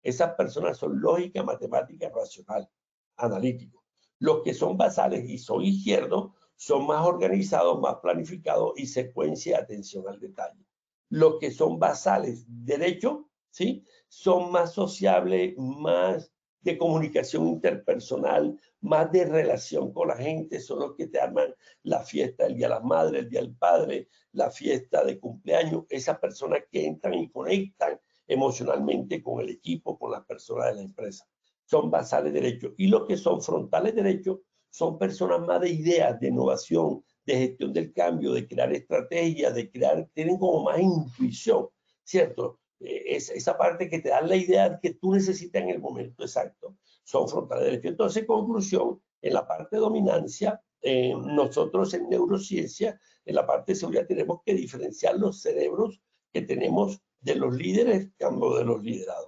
Speaker 3: Esas personas son lógica, matemática, racional, analítico. Los que son basales y son izquierdos son más organizados, más planificados y secuencia de atención al detalle. Los que son basales derecho, ¿sí? Son más sociables, más de comunicación interpersonal, más de relación con la gente, son los que te arman la fiesta del Día de las Madres, el Día del Padre, la fiesta de cumpleaños, esas personas que entran y conectan emocionalmente con el equipo, con las personas de la empresa. Son basales derechos. Y los que son frontales derechos son personas más de ideas, de innovación, de gestión del cambio, de crear estrategias, de crear, tienen como más intuición, ¿cierto? Es esa parte que te da la idea que tú necesitas en el momento exacto. Son frontales derechos. Entonces, conclusión, en la parte de dominancia, eh, nosotros en neurociencia, en la parte de seguridad, tenemos que diferenciar los cerebros que tenemos de los líderes, cambio de los liderados.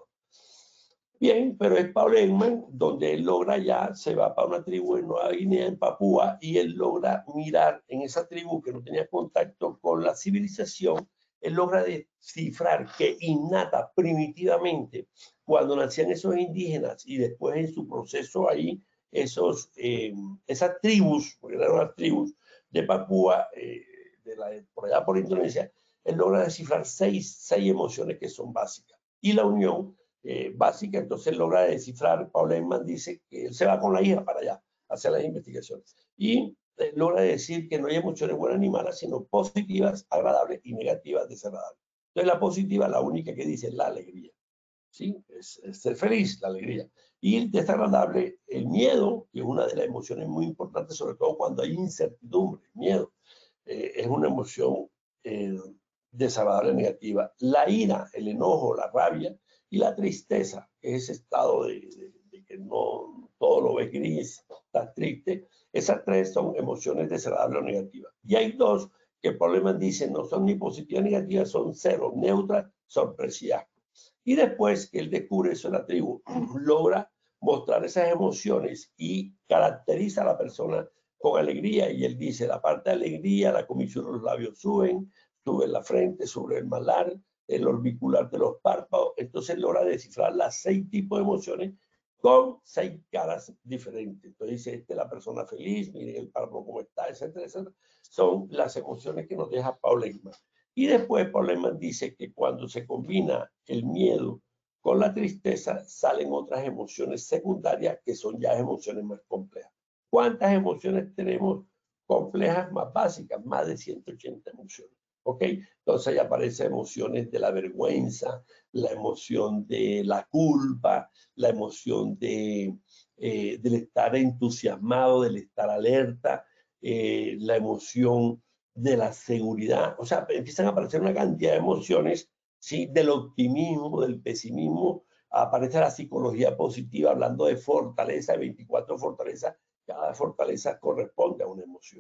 Speaker 3: Bien, pero es Paul Ekman, donde él logra ya, se va para una tribu en Nueva Guinea, en Papúa, y él logra mirar en esa tribu que no tenía contacto con la civilización, él logra descifrar que innata, primitivamente, cuando nacían esos indígenas y después en su proceso ahí, esos, eh, esas tribus, porque eran las tribus de Papúa, eh, de la, por allá por Indonesia, él logra descifrar seis, seis emociones que son básicas. Y la unión eh, básica, entonces logra descifrar, Paul Ekman dice que él se va con la hija para allá a hacer las investigaciones. Y eh, logra decir que no hay emociones buenas ni malas, sino positivas, agradables y negativas, desagradables. Entonces la positiva, la única que dice es la alegría. ¿Sí? Es, es ser feliz, la alegría. Y el desagradable, el miedo, que es una de las emociones muy importantes, sobre todo cuando hay incertidumbre, miedo, eh, es una emoción eh, desagradable, negativa. La ira, el enojo, la rabia y la tristeza, que es ese estado de, de, de que no todo lo ves gris, estás triste. Esas tres son emociones desagradables o negativas. Y hay dos que el problema dice no son ni positivas ni negativas, son cero, neutras, sorpresivas. Y después que él descubre eso en la tribu, logra mostrar esas emociones y caracteriza a la persona con alegría. Y él dice, la parte de alegría, la comisión de los labios suben, sube la frente, sobre el malar, el orbicular de los párpados. Entonces logra descifrar las seis tipos de emociones con seis caras diferentes. Entonces dice, esta es la persona feliz, miren el párpado cómo está, etcétera, etcétera. Son las emociones que nos deja Paul Ekman. Y después Paul Ekman dice que cuando se combina el miedo con la tristeza, salen otras emociones secundarias que son ya emociones más complejas. ¿Cuántas emociones tenemos complejas más básicas? Más de ciento ochenta emociones. ¿Ok? Entonces ahí aparecen emociones de la vergüenza, la emoción de la culpa, la emoción de, eh, del estar entusiasmado, del estar alerta, eh, la emoción de la seguridad. O sea, empiezan a aparecer una cantidad de emociones, ¿sí? Del optimismo, del pesimismo. Aparece la psicología positiva hablando de fortaleza, de veinticuatro fortalezas. Cada fortaleza corresponde a una emoción.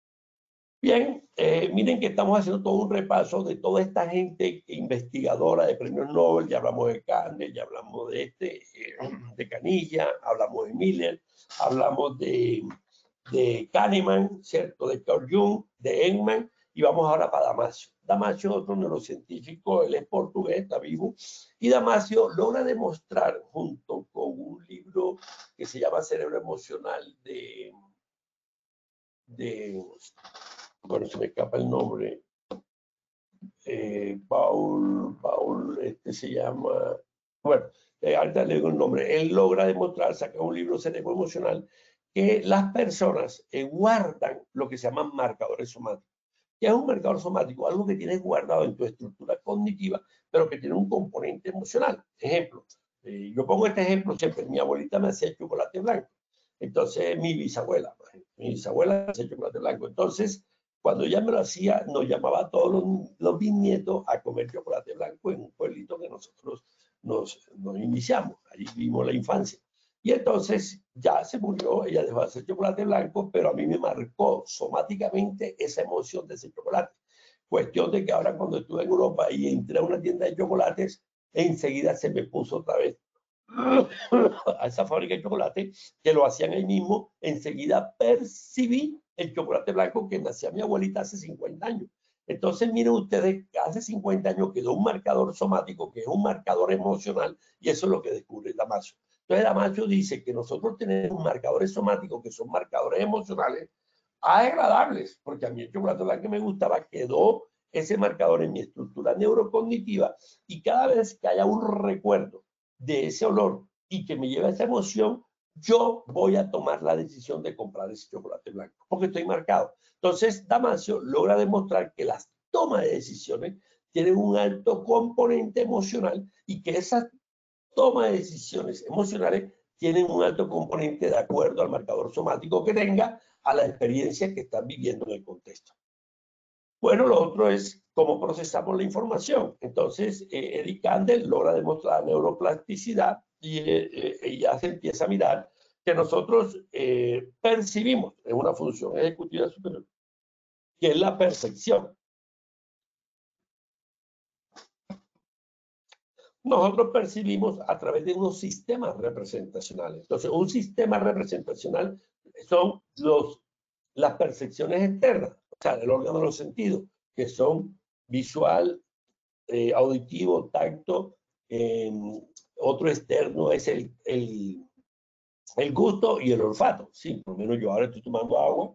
Speaker 3: Bien, eh, miren que estamos haciendo todo un repaso de toda esta gente investigadora de premios Nobel. Ya hablamos de Kandel, ya hablamos de, este, eh, de Canilla, hablamos de Miller, hablamos de, de Kahneman, ¿cierto? De Carl Jung, de Ekman, y vamos ahora para Damasio. Damasio es otro neurocientífico, él es portugués, está vivo, y Damasio logra demostrar, junto con un libro que se llama Cerebro Emocional de... de bueno, se me escapa el nombre, eh, Paul, Paul, este se llama, bueno, eh, ahorita le digo el nombre, él logra demostrar, saca un libro Cerebro Emocional, que las personas eh, guardan lo que se llaman marcadores somáticos. ¿Qué es un marcador somático? Algo que tienes guardado en tu estructura cognitiva, pero que tiene un componente emocional. Ejemplo, eh, yo pongo este ejemplo siempre, mi abuelita me hacía chocolate blanco, entonces mi bisabuela, mi bisabuela me hacía chocolate blanco, entonces cuando ella me lo hacía, nos llamaba a todos los, los bisnietos a comer chocolate blanco en un pueblito que nosotros nos, nos iniciamos. Allí vivimos la infancia. Y entonces ya se murió, ella dejó de hacer chocolate blanco, pero a mí me marcó somáticamente esa emoción de ese chocolate. Cuestión de que ahora cuando estuve en Europa y entré a una tienda de chocolates, enseguida se me puso otra vez a esa fábrica de chocolate, que lo hacían ahí mismo, enseguida percibí el chocolate blanco que me hacía mi abuelita hace cincuenta años. Entonces, miren ustedes, hace cincuenta años quedó un marcador somático, que es un marcador emocional, y eso es lo que descubre Damasio. Entonces, Damasio dice que nosotros tenemos marcadores somáticos, que son marcadores emocionales, agradables, porque a mí el chocolate blanco que me gustaba quedó ese marcador en mi estructura neurocognitiva, y cada vez que haya un recuerdo de ese olor y que me lleve a esa emoción, yo voy a tomar la decisión de comprar ese chocolate blanco, porque estoy marcado. Entonces, Damasio logra demostrar que las tomas de decisiones tienen un alto componente emocional y que esas tomas de decisiones emocionales tienen un alto componente de acuerdo al marcador somático que tenga, a la experiencia que están viviendo en el contexto. Bueno, lo otro es cómo procesamos la información. Entonces, eh, Eric Kandel logra demostrar neuroplasticidad y eh, eh, ella se empieza a mirar que nosotros eh, percibimos en una función ejecutiva superior, que es la percepción. Nosotros percibimos a través de unos sistemas representacionales. Entonces, un sistema representacional son los, las percepciones externas, o sea, el órgano de los sentidos, que son visual, eh, auditivo, tacto, eh, otro externo es el, el, el gusto y el olfato. Sí, por lo menos yo ahora estoy tomando agua.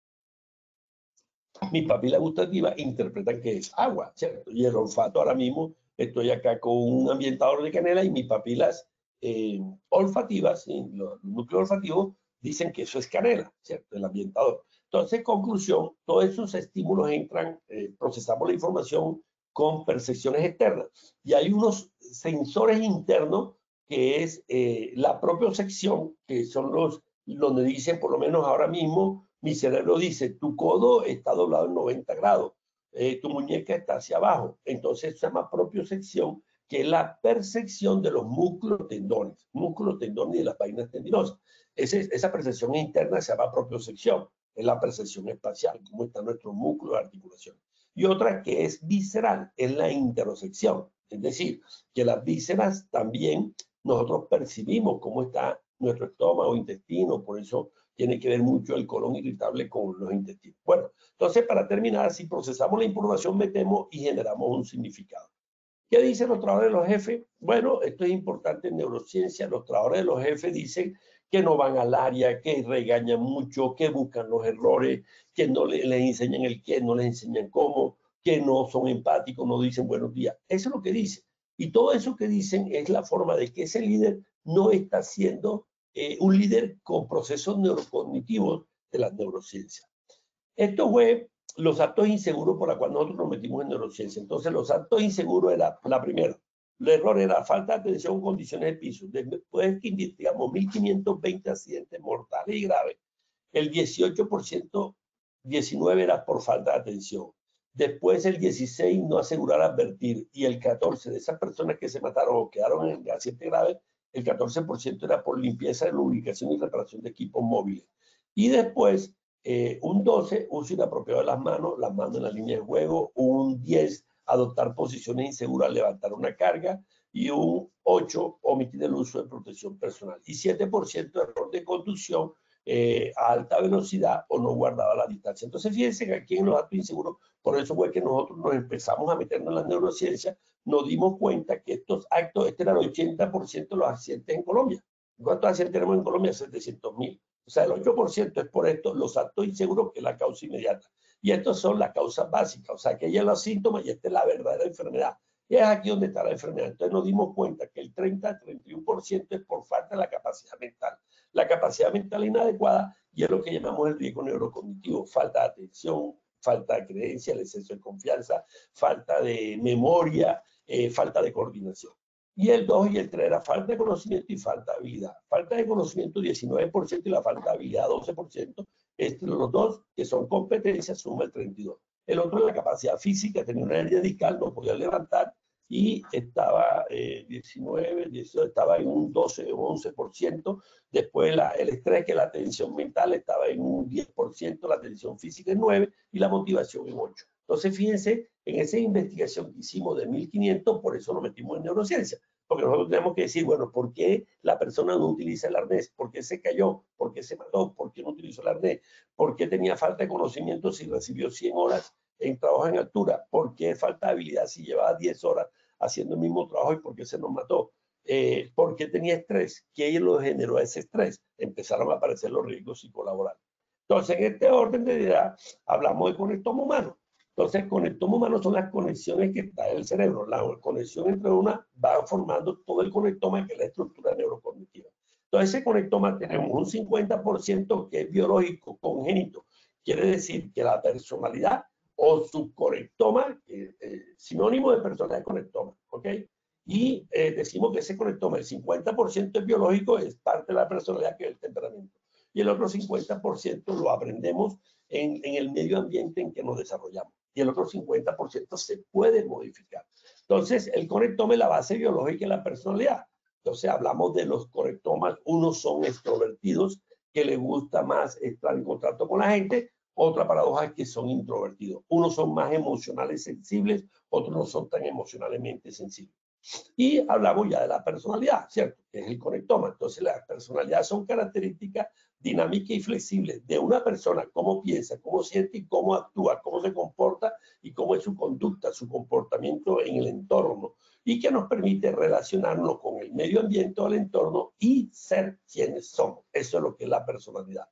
Speaker 3: Mis papilas gustativas interpretan que es agua, ¿cierto? Y el olfato ahora mismo estoy acá con un ambientador de canela y mis papilas eh, olfativas, ¿sí? Los núcleos olfativos dicen que eso es canela, ¿cierto? El ambientador. Entonces, conclusión, todos esos estímulos entran, eh, procesamos la información con percepciones externas. Y hay unos sensores internos que es eh, la propiocepción, que son los donde dicen, por lo menos ahora mismo, mi cerebro dice, tu codo está doblado en noventa grados, eh, tu muñeca está hacia abajo. Entonces se llama propiocepción, que es la percepción de los músculos tendones, músculos tendones y de las vainas tendinosas. Ese, esa percepción interna se llama propiocepción, es la percepción espacial, cómo están nuestros músculos de articulación. Y otra que es visceral, es la interocepción, es decir, que las vísceras también nosotros percibimos cómo está nuestro estómago, intestino, por eso tiene que ver mucho el colon irritable con los intestinos. Bueno, entonces para terminar, si procesamos la información, metemos y generamos un significado. ¿Qué dicen los trabajadores de los jefes? Bueno, esto es importante en neurociencia. Los trabajadores de los jefes dicen que no van al área, que regañan mucho, que buscan los errores, que no les, les enseñan el qué, no les enseñan cómo, que no son empáticos, no dicen buenos días. Eso es lo que dicen. Y todo eso que dicen es la forma de que ese líder no está siendo eh, un líder con procesos neurocognitivos de las neurociencias. Esto fue los actos inseguros por la cual nosotros nos metimos en neurociencia. Entonces, los actos inseguros era la primera. El error era falta de atención en condiciones de piso. Después que investigamos mil quinientos veinte accidentes mortales y graves, el dieciocho por ciento, diecinueve era por falta de atención. Después el dieciséis no asegurar advertir y el catorce de esas personas que se mataron o quedaron en accidente grave, el catorce por ciento era por limpieza, lubricación y reparación de equipos móviles. Y después eh, un doce, uso inapropiado de las manos, las manos en la línea de juego, un diez, adoptar posiciones inseguras, levantar una carga, y un ocho, omitir el uso de protección personal. Y siete por ciento error de conducción eh, a alta velocidad o no guardaba la distancia. Entonces, fíjense que aquí en los actos inseguros, por eso fue que nosotros nos empezamos a meternos en la neurociencia, nos dimos cuenta que estos actos, este era el ochenta por ciento de los accidentes en Colombia. ¿Cuántos accidentes tenemos en Colombia? setecientos mil. O sea, el ocho por ciento es por esto, los actos inseguros, que es la causa inmediata. Y estos son las causas básicas, o sea, que ella es los síntomas y esta es la verdadera enfermedad. Y es aquí donde está la enfermedad. Entonces nos dimos cuenta que el treinta a treinta y uno por ciento es por falta de la capacidad mental. La capacidad mental inadecuada y es lo que llamamos el riesgo neurocognitivo. Falta de atención, falta de creencia, el exceso de confianza, falta de memoria, eh, falta de coordinación. Y el dos y el tres era falta de conocimiento y falta de habilidad. Falta de conocimiento diecinueve por ciento y la falta de habilidad doce por ciento. Entre los dos, que son competencias, suma el treinta y dos por ciento. El otro es la capacidad física, tenía una hernia discal, no podía levantar y estaba eh, diecinueve, dieciocho, estaba en un doce o once por ciento. Después la, el estrés, que la atención mental estaba en un diez por ciento, la atención física en nueve por ciento y la motivación en ocho por ciento. Entonces, fíjense, en esa investigación que hicimos de mil quinientos, por eso nos metimos en neurociencia. Porque nosotros tenemos que decir, bueno, ¿por qué la persona no utiliza el arnés? ¿Por qué se cayó? ¿Por qué se mató? ¿Por qué no utilizó el arnés? ¿Por qué tenía falta de conocimiento si recibió cien horas en trabajo en altura. ¿Por qué falta de habilidad si llevaba diez horas haciendo el mismo trabajo y por qué se nos mató? Eh, ¿Por qué tenía estrés? ¿Qué lo generó ese estrés? Empezaron a aparecer los riesgos psicolaborales. Entonces, en este orden de idea, hablamos de conectoma humano. Entonces, el conectoma humano son las conexiones que está en el cerebro. La conexión entre una va formando todo el conectoma, que es la estructura neurocognitiva. Entonces, ese conectoma tenemos un cincuenta por ciento que es biológico, congénito. Quiere decir que la personalidad o su conectoma, eh, eh, sinónimo de personalidad de conectoma, ¿ok? Y eh, decimos que ese conectoma, el cincuenta por ciento es biológico, es parte de la personalidad, que es el temperamento. Y el otro cincuenta por ciento lo aprendemos en, en el medio ambiente en que nos desarrollamos. Y el otro cincuenta por ciento se puede modificar. Entonces, el conectoma es la base biológica de la personalidad. Entonces, hablamos de los conectomas. Unos son extrovertidos, que les gusta más estar en contacto con la gente. Otra paradoja es que son introvertidos. Unos son más emocionales sensibles, otros no son tan emocionalmente sensibles. Y hablamos ya de la personalidad, ¿cierto? Que es el conectoma. Entonces, las personalidades son características dinámicas y flexibles de una persona, cómo piensa, cómo siente y cómo actúa, cómo se comporta y cómo es su conducta, su comportamiento en el entorno, y que nos permite relacionarnos con el medio ambiente o el entorno y ser quienes somos. Eso es lo que es la personalidad.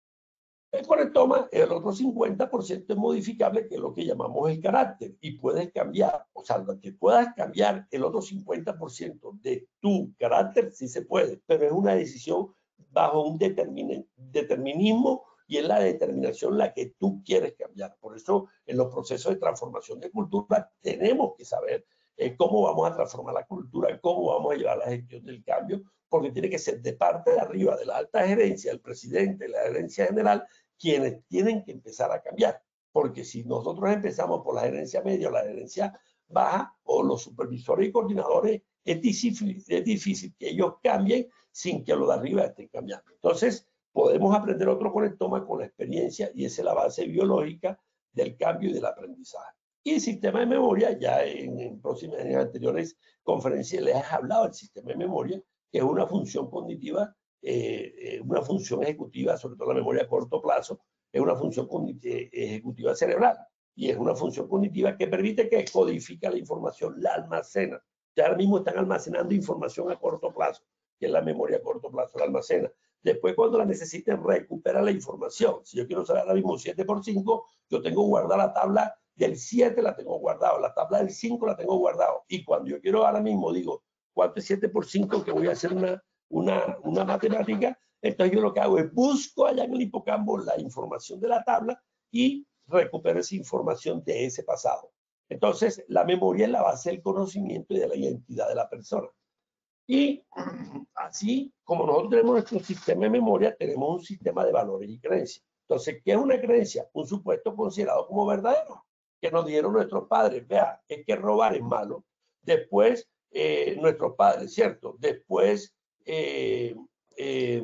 Speaker 3: El conectoma, el otro cincuenta por ciento es modificable, que es lo que llamamos el carácter, y puedes cambiar, o sea, lo que puedas cambiar el otro cincuenta por ciento de tu carácter, sí se puede, pero es una decisión bajo un determinismo, y es la determinación la que tú quieres cambiar. Por eso, en los procesos de transformación de cultura, tenemos que saber eh, cómo vamos a transformar la cultura, cómo vamos a llevar la gestión del cambio, porque tiene que ser de parte de arriba, de la alta gerencia, el presidente, la gerencia general, quienes tienen que empezar a cambiar. Porque si nosotros empezamos por la gerencia media o la gerencia baja, o los supervisores y coordinadores, es difícil, es difícil que ellos cambien sin que los de arriba estén cambiando. Entonces, podemos aprender otro conectoma con la experiencia, y esa es la base biológica del cambio y del aprendizaje. Y el sistema de memoria, ya en, en, próximas, en anteriores conferencias les he hablado del sistema de memoria, que es una función cognitiva, eh, eh, una función ejecutiva, sobre todo la memoria a corto plazo, es una función ejecutiva cerebral, y es una función cognitiva que permite que codifica la información, la almacena. Ya ahora mismo están almacenando información a corto plazo, que es la memoria a corto plazo, la almacena. Después, cuando la necesiten, recupera la información. Si yo quiero saber ahora mismo siete por cinco, yo tengo guardada la tabla del siete, la tengo guardado, la tabla del cinco la tengo guardado. Y cuando yo quiero ahora mismo, digo, ¿cuánto es siete por cinco? Que voy a hacer una, una, una matemática. Entonces yo lo que hago es busco allá en el hipocampo la información de la tabla y recupero esa información de ese pasado. Entonces, la memoria es la base del conocimiento y de la identidad de la persona. Y así como nosotros tenemos nuestro sistema de memoria, tenemos un sistema de valores y creencias. Entonces, ¿qué es una creencia? Un supuesto considerado como verdadero, que nos dieron nuestros padres. Vea, es que robar es malo. Después, eh, nuestros padres, ¿cierto? Después, eh, eh,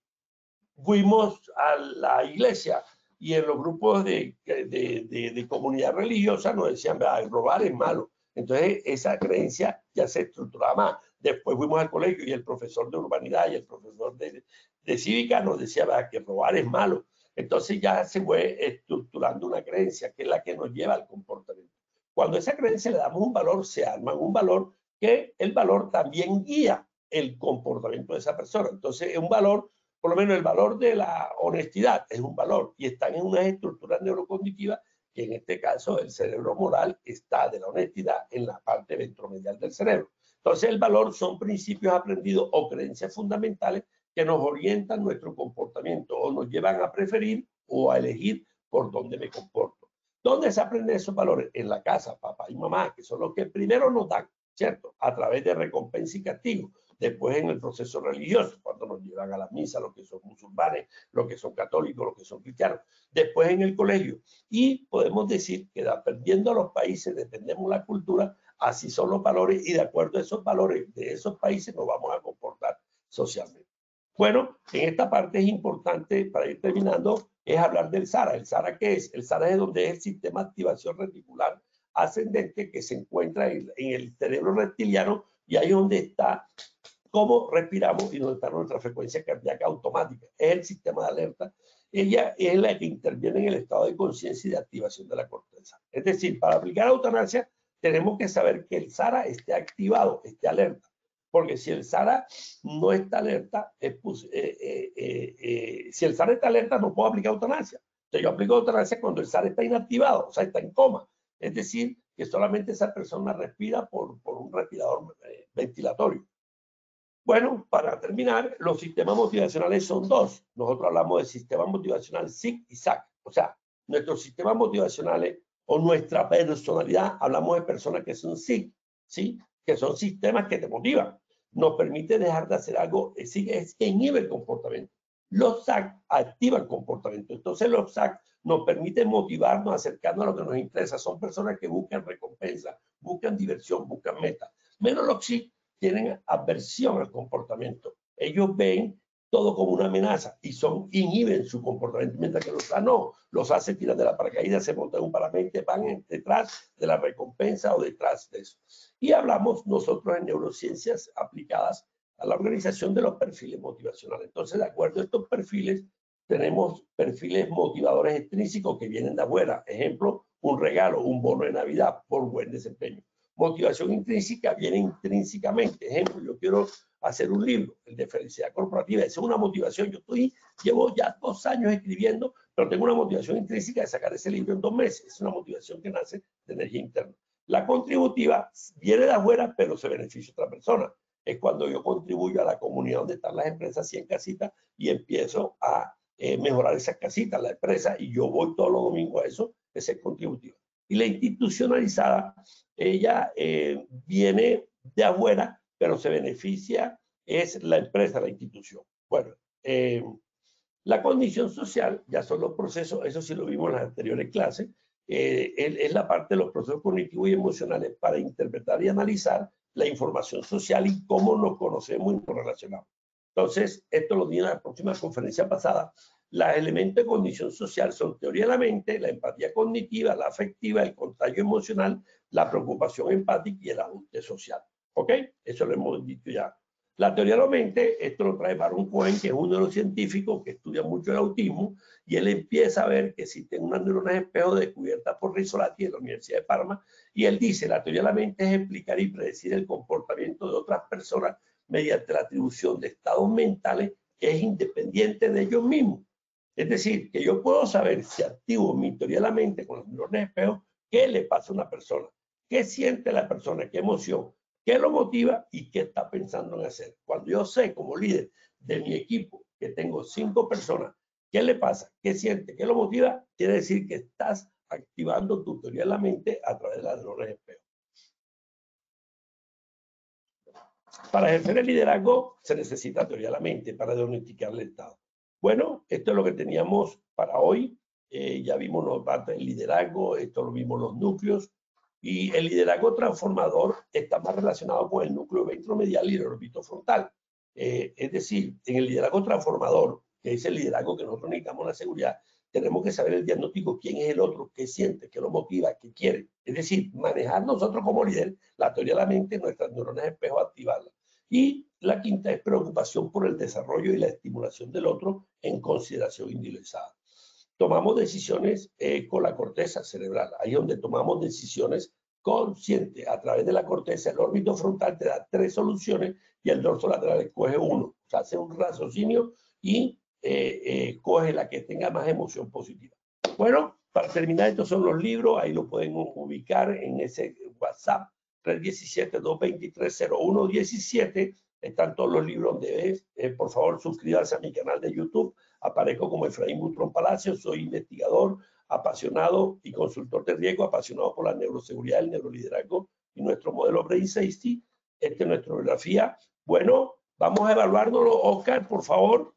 Speaker 3: fuimos a la iglesia, y en los grupos de, de, de, de comunidad religiosa nos decían, vea, robar es malo. Entonces, esa creencia ya se estructuraba más. Después fuimos al colegio y el profesor de urbanidad y el profesor de, de cívica nos decía, vea, que robar es malo. Entonces ya se fue estructurando una creencia que es la que nos lleva al comportamiento. Cuando a esa creencia le damos un valor, se arma un valor, que el valor también guía el comportamiento de esa persona. Entonces es un valor, por lo menos el valor de la honestidad es un valor, y están en unas estructuras neurocognitivas, que en este caso el cerebro moral está de la honestidad en la parte ventromedial del cerebro. Entonces el valor son principios aprendidos o creencias fundamentales que nos orientan nuestro comportamiento, o nos llevan a preferir o a elegir por dónde me comporto. ¿Dónde se aprenden esos valores? En la casa, papá y mamá, que son los que primero nos dan, ¿cierto? A través de recompensa y castigo. Después en el proceso religioso, cuando nos llevan a la misa, los que son musulmanes, los que son católicos, los que son cristianos. Después en el colegio. Y podemos decir que dependiendo de los países, dependemos de la cultura, así son los valores, y de acuerdo a esos valores de esos países nos vamos a comportar socialmente. Bueno, en esta parte es importante, para ir terminando, es hablar del SARA. ¿El SARA qué es? El SARA es donde es el sistema de activación reticular ascendente, que se encuentra en, en el cerebro reptiliano, y ahí es donde está cómo respiramos y donde está nuestra frecuencia cardíaca automática. Es el sistema de alerta ella es la que interviene en el estado de conciencia y de activación de la corteza. Es decir, para aplicar eutanasia tenemos que saber que el SARA esté activado, esté alerta. Porque si el SARA no está alerta, es, pues, eh, eh, eh, eh, si el SARA está alerta, no puedo aplicar eutanasia. Entonces yo aplico eutanasia cuando el SARA está inactivado, o sea, está en coma. Es decir, que solamente esa persona respira por, por un respirador eh, ventilatorio. Bueno, para terminar, los sistemas motivacionales son dos. Nosotros hablamos de sistema motivacional S I C y S A C. O sea, nuestros sistemas motivacionales o nuestra personalidad, hablamos de personas que son S I C, ¿sí? Que son sistemas que te motivan. Nos permite dejar de hacer algo, es, es que inhibe el comportamiento. Los S A C activan el comportamiento. Entonces los S A C nos permiten motivarnos, acercarnos a lo que nos interesa. Son personas que buscan recompensa, buscan diversión, buscan metas. Menos los S I C tienen aversión al comportamiento. Ellos ven todo como una amenaza y son, inhiben su comportamiento, mientras que los A no, los A se tiran de la paracaídas, se montan un parapente, van detrás de la recompensa o detrás de eso. Y hablamos nosotros en neurociencias aplicadas a la organización de los perfiles motivacionales. Entonces, de acuerdo a estos perfiles, tenemos perfiles motivadores extrínsecos que vienen de afuera. Ejemplo, un regalo, un bono de Navidad por buen desempeño. Motivación intrínseca viene intrínsecamente. Ejemplo, yo quiero hacer un libro, el de felicidad corporativa. Esa es una motivación. Yo estoy, llevo ya dos años escribiendo, pero tengo una motivación intrínseca de sacar ese libro en dos meses. Es una motivación que nace de energía interna. La contributiva viene de afuera, pero se beneficia a otra persona. Es cuando yo contribuyo a la comunidad donde están las empresas cien casitas y empiezo a eh, mejorar esas casitas, la empresa, y yo voy todos los domingos a eso, esa es contributiva. Y la institucionalizada, ella eh, viene de afuera, pero se beneficia, es la empresa, la institución. Bueno, eh, la condición social, ya son los procesos, eso sí lo vimos en las anteriores clases, eh, es la parte de los procesos cognitivos y emocionales para interpretar y analizar la información social y cómo nos conocemos y nos relacionamos. Entonces, esto lo di en la próxima conferencia pasada. Los elementos de condición social son teoría de la mente, la empatía cognitiva, la afectiva, el contagio emocional, la preocupación empática y el ajuste social. ¿Ok? Eso lo hemos dicho ya. La teoría de la mente, esto lo trae Baron Cohen, que es un neurocientífico que estudia mucho el autismo, y él empieza a ver que existen unas neuronas espejo descubiertas por Rizzolatti en la Universidad de Parma, y él dice, la teoría de la mente es explicar y predecir el comportamiento de otras personas mediante la atribución de estados mentales que es independiente de ellos mismos. Es decir, que yo puedo saber si activo mi teoría de la mente con las neuronas espejo, qué le pasa a una persona, qué siente la persona, qué emoción, qué lo motiva y qué está pensando en hacer. Cuando yo sé como líder de mi equipo que tengo cinco personas, qué le pasa, qué siente, qué lo motiva, quiere decir que estás activando tu teoría de la mente a través de las neuronas espejo. Para ejercer el liderazgo se necesita teoría de la mente para diagnosticar el estado. Bueno, esto es lo que teníamos para hoy. Eh, ya vimos los datos del liderazgo, esto lo vimos los núcleos. Y el liderazgo transformador está más relacionado con el núcleo ventromedial y el orbito frontal. Eh, es decir, en el liderazgo transformador, que es el liderazgo que nosotros necesitamos en la seguridad, tenemos que saber el diagnóstico, quién es el otro, qué siente, qué lo motiva, qué quiere. Es decir, manejar nosotros como líder la teoría de la mente, nuestras neuronas espejo, activarlas. Y la quinta es preocupación por el desarrollo y la estimulación del otro en consideración individualizada. Tomamos decisiones eh, con la corteza cerebral, ahí es donde tomamos decisiones conscientes. A través de la corteza, el órbito frontal te da tres soluciones y el dorso lateral escoge uno. O sea, hace un raciocinio y eh, eh, coge la que tenga más emoción positiva. Bueno, para terminar, estos son los libros, ahí lo pueden ubicar en ese WhatsApp, tres uno siete, dos dos tres, cero uno uno siete. Están todos los libros donde ves. Eh, por favor, suscríbanse a mi canal de YouTube. Aparezco como Efraín Butrón Palacios. Soy investigador, apasionado y consultor de riesgo, apasionado por la neuroseguridad, el neuroliderazgo y nuestro modelo Brain Safety. Esta es nuestra biografía. Bueno, vamos a evaluárnoslo. Oscar, por favor.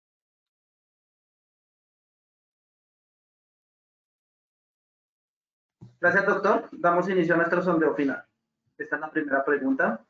Speaker 2: Gracias, doctor. Damos inicio a nuestro sondeo final. Esta es la primera pregunta.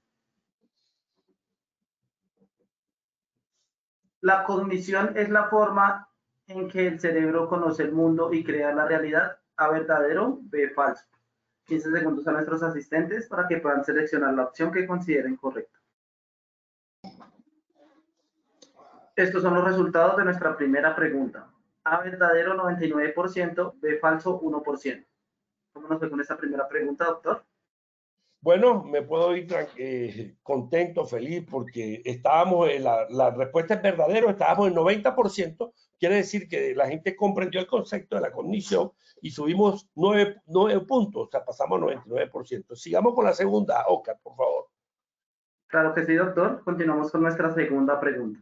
Speaker 2: ¿La cognición es la forma en que el cerebro conoce el mundo y crea la realidad? A, verdadero, B, falso. quince segundos a nuestros asistentes para que puedan seleccionar la opción que consideren correcta. Estos son los resultados de nuestra primera pregunta. A verdadero noventa y nueve por ciento, B falso uno por ciento. ¿Cómo nos fue con esta primera pregunta, doctor?
Speaker 3: Bueno, me puedo ir eh, contento, feliz, porque estábamos en la, la respuesta es verdadero, estábamos en noventa por ciento, quiere decir que la gente comprendió el concepto de la cognición y subimos nueve, nueve puntos, o sea, pasamos a noventa y nueve por ciento. Sigamos con la segunda, Oscar, por favor.
Speaker 2: Claro que sí, doctor. Continuamos con nuestra segunda pregunta.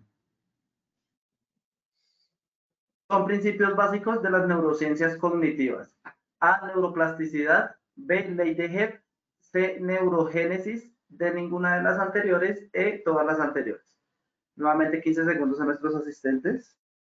Speaker 2: Son principios básicos de las neurociencias cognitivas. A, neuroplasticidad. B, ley de Hebb. C, neurogénesis. D, ninguna de las anteriores. E, todas las anteriores. Nuevamente quince segundos a nuestros asistentes.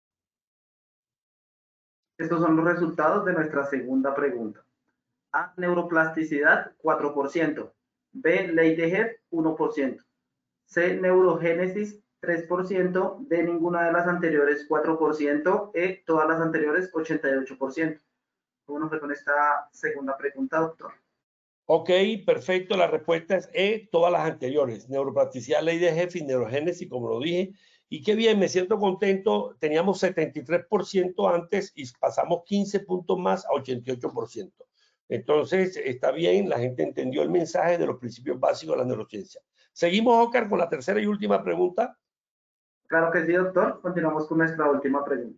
Speaker 2: Estos son los resultados de nuestra segunda pregunta. A, neuroplasticidad, cuatro por ciento. B, ley de Hebb, uno por ciento. C, neurogénesis, tres por ciento. D, ninguna de las anteriores, cuatro por ciento. E, todas las anteriores, ochenta y ocho por ciento. ¿Cómo nos fue con esta segunda pregunta, doctor?
Speaker 3: Ok, perfecto. La respuesta es E, todas las anteriores. Neuroplasticidad, ley de Hebb y neurogénesis, como lo dije. Y qué bien, me siento contento. Teníamos setenta y tres por ciento antes y pasamos quince puntos más a ochenta y ocho por ciento. Entonces, está bien, la gente entendió el mensaje de los principios básicos de la neurociencia. Seguimos, Oscar, con la tercera y última pregunta.
Speaker 2: Claro que sí, doctor. Continuamos con nuestra última pregunta.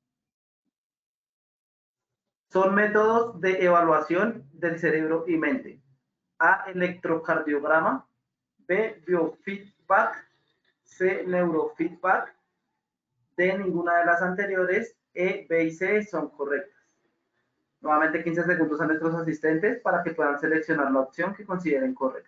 Speaker 2: Son métodos de evaluación del cerebro y mente. A, electrocardiograma. B, biofeedback. C, neurofeedback. D, ninguna de las anteriores. E, B y C son correctas. Nuevamente quince segundos a nuestros asistentes para que puedan seleccionar la opción que consideren correcta.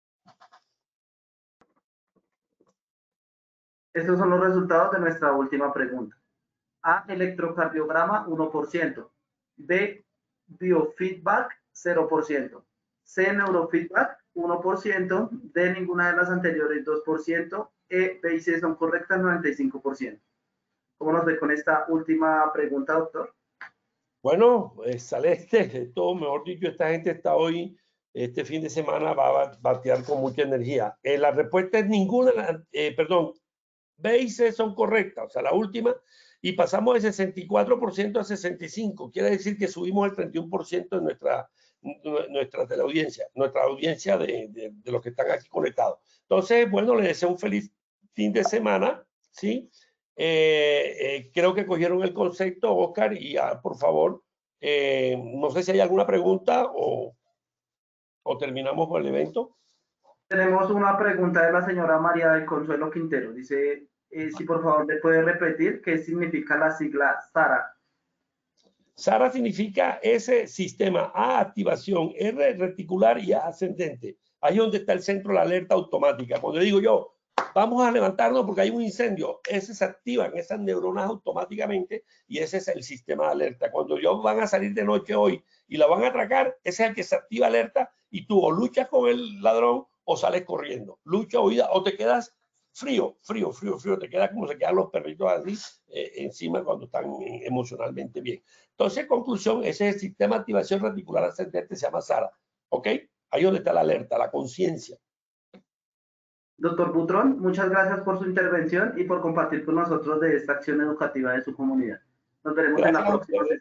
Speaker 2: Estos son los resultados de nuestra última pregunta. A, electrocardiograma, uno por ciento. B, biofeedback, cero por ciento. C, neurofeedback, uno por ciento. D, ninguna de las anteriores, dos por ciento. E, B y C son correctas, noventa y cinco por ciento. ¿Cómo nos ve con esta última pregunta, doctor?
Speaker 3: Bueno, excelente. Todo, mejor dicho, esta gente está hoy, este fin de semana va a batear con mucha energía. Eh, la respuesta es ninguna, eh, perdón, B y C son correctas, o sea, la última, y pasamos de sesenta y cuatro por ciento a sesenta y cinco por ciento. Quiere decir que subimos el treinta y uno por ciento de nuestra, nuestra teleaudiencia, nuestra audiencia de, de, de los que están aquí conectados. Entonces, bueno, les deseo un feliz fin de semana, ¿sí? Eh, eh, creo que cogieron el concepto, Oscar, y ah, por favor, eh, no sé si hay alguna pregunta o, o terminamos con el evento.
Speaker 2: Tenemos una pregunta de la señora María del Consuelo Quintero. Dice, eh, si por favor le puede repetir qué significa la sigla SARA.
Speaker 3: SARA significa ese sistema A, activación, R, reticular y A, ascendente. Ahí es donde está el centro de la alerta automática. Cuando digo yo, vamos a levantarnos porque hay un incendio, ese se activan esas neuronas automáticamente y ese es el sistema de alerta. Cuando ellos van a salir de noche hoy y la van a atracar, ese es el que se activa alerta y tú o luchas con el ladrón o sales corriendo. Lucha, huida o te quedas frío, frío, frío, frío. Te quedas como se quedan los perritos así eh, encima cuando están eh, emocionalmente bien. Entonces, conclusión, ese es el sistema de activación reticular ascendente, se llama SARA. ¿Ok? Ahí es donde está la alerta, la conciencia.
Speaker 2: Doctor Butrón, muchas gracias por su intervención y por compartir con nosotros de esta acción educativa de su comunidad. Nos veremos gracias, en la próxima sesión.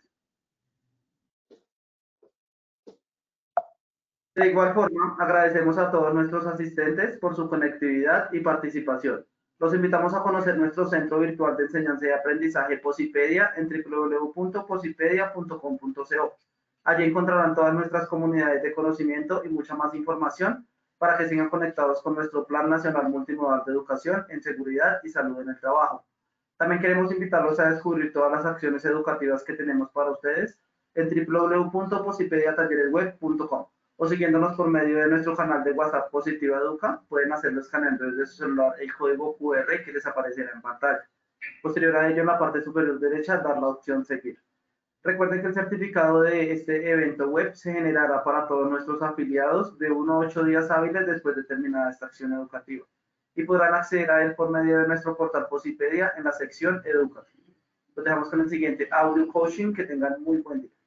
Speaker 2: De igual forma, agradecemos a todos nuestros asistentes por su conectividad y participación. Los invitamos a conocer nuestro centro virtual de enseñanza y aprendizaje Posipedia en w w w punto posipedia punto com punto co. Allí encontrarán todas nuestras comunidades de conocimiento y mucha más información para que sigan conectados con nuestro Plan Nacional Multimodal de Educación en Seguridad y Salud en el Trabajo. También queremos invitarlos a descubrir todas las acciones educativas que tenemos para ustedes en w w w punto posipedia talleres web punto com o siguiéndonos por medio de nuestro canal de WhatsApp Positiva Educa. Pueden hacerlo escaneando desde su celular el código cu erre que les aparecerá en pantalla. Posterior a ello, en la parte superior derecha, dar la opción Seguir. Recuerden que el certificado de este evento web se generará para todos nuestros afiliados de uno a ocho días hábiles después de terminada esta acción educativa y podrán acceder a él por medio de nuestro portal Posipedia en la sección Educa. Los dejamos con el siguiente audio coaching. Que tengan muy buen día.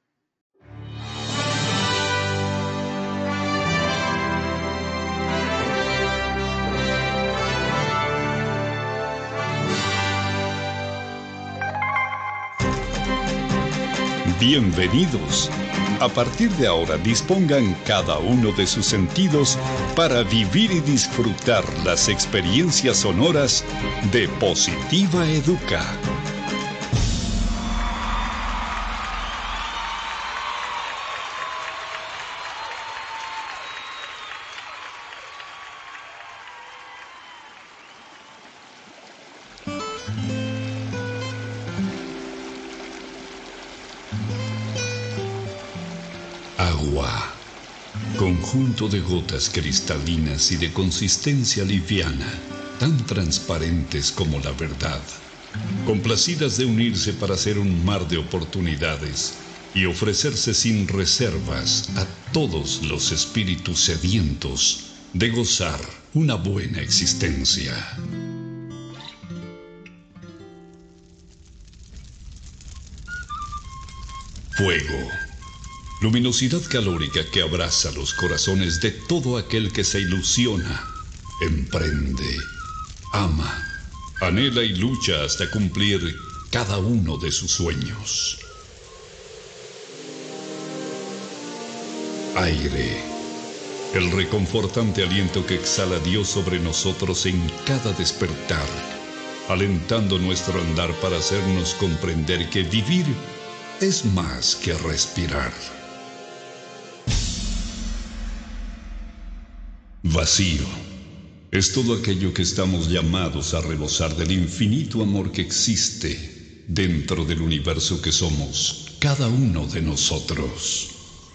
Speaker 4: Bienvenidos. A partir de ahora dispongan cada uno de sus sentidos para vivir y disfrutar las experiencias sonoras de Positiva Educa. Agua, conjunto de gotas cristalinas y de consistencia liviana, tan transparentes como la verdad, complacidas de unirse para hacer un mar de oportunidades y ofrecerse sin reservas a todos los espíritus sedientos de gozar una buena existencia. Fuego. Luminosidad calórica que abraza los corazones de todo aquel que se ilusiona, emprende, ama, anhela y lucha hasta cumplir cada uno de sus sueños. Aire, el reconfortante aliento que exhala Dios sobre nosotros en cada despertar, alentando nuestro andar para hacernos comprender que vivir es más que respirar. Vacío es todo aquello que estamos llamados a rebosar del infinito amor que existe dentro del universo que somos cada uno de nosotros.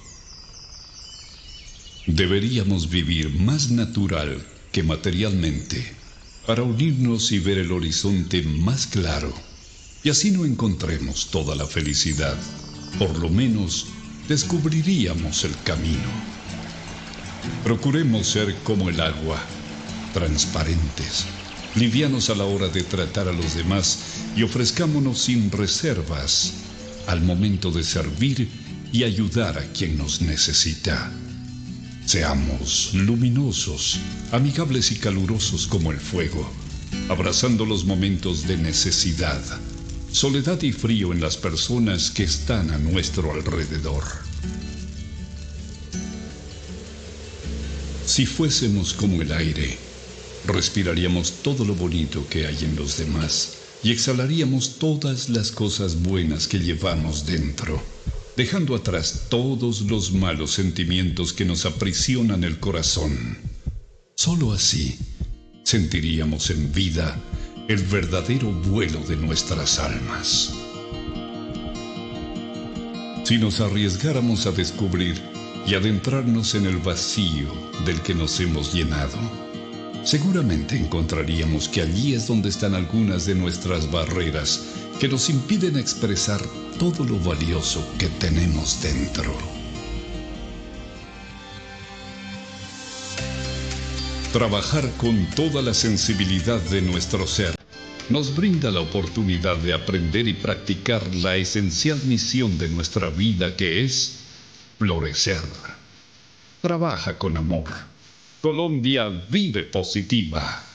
Speaker 4: Deberíamos vivir más natural que materialmente para unirnos y ver el horizonte más claro, y así no encontremos toda la felicidad, por lo menos descubriríamos el camino. Procuremos ser como el agua, transparentes, livianos a la hora de tratar a los demás y ofrezcámonos sin reservas al momento de servir y ayudar a quien nos necesita. Seamos luminosos, amigables y calurosos como el fuego, abrazando los momentos de necesidad, soledad y frío en las personas que están a nuestro alrededor. Si fuésemos como el aire, respiraríamos todo lo bonito que hay en los demás y exhalaríamos todas las cosas buenas que llevamos dentro, dejando atrás todos los malos sentimientos que nos aprisionan el corazón. Solo así sentiríamos en vida el verdadero vuelo de nuestras almas. Si nos arriesgáramos a descubrir y adentrarnos en el vacío del que nos hemos llenado, seguramente encontraríamos que allí es donde están algunas de nuestras barreras que nos impiden expresar todo lo valioso que tenemos dentro. Trabajar con toda la sensibilidad de nuestro ser nos brinda la oportunidad de aprender y practicar la esencial misión de nuestra vida, que es florecer. Trabaja con amor. Colombia vive positiva.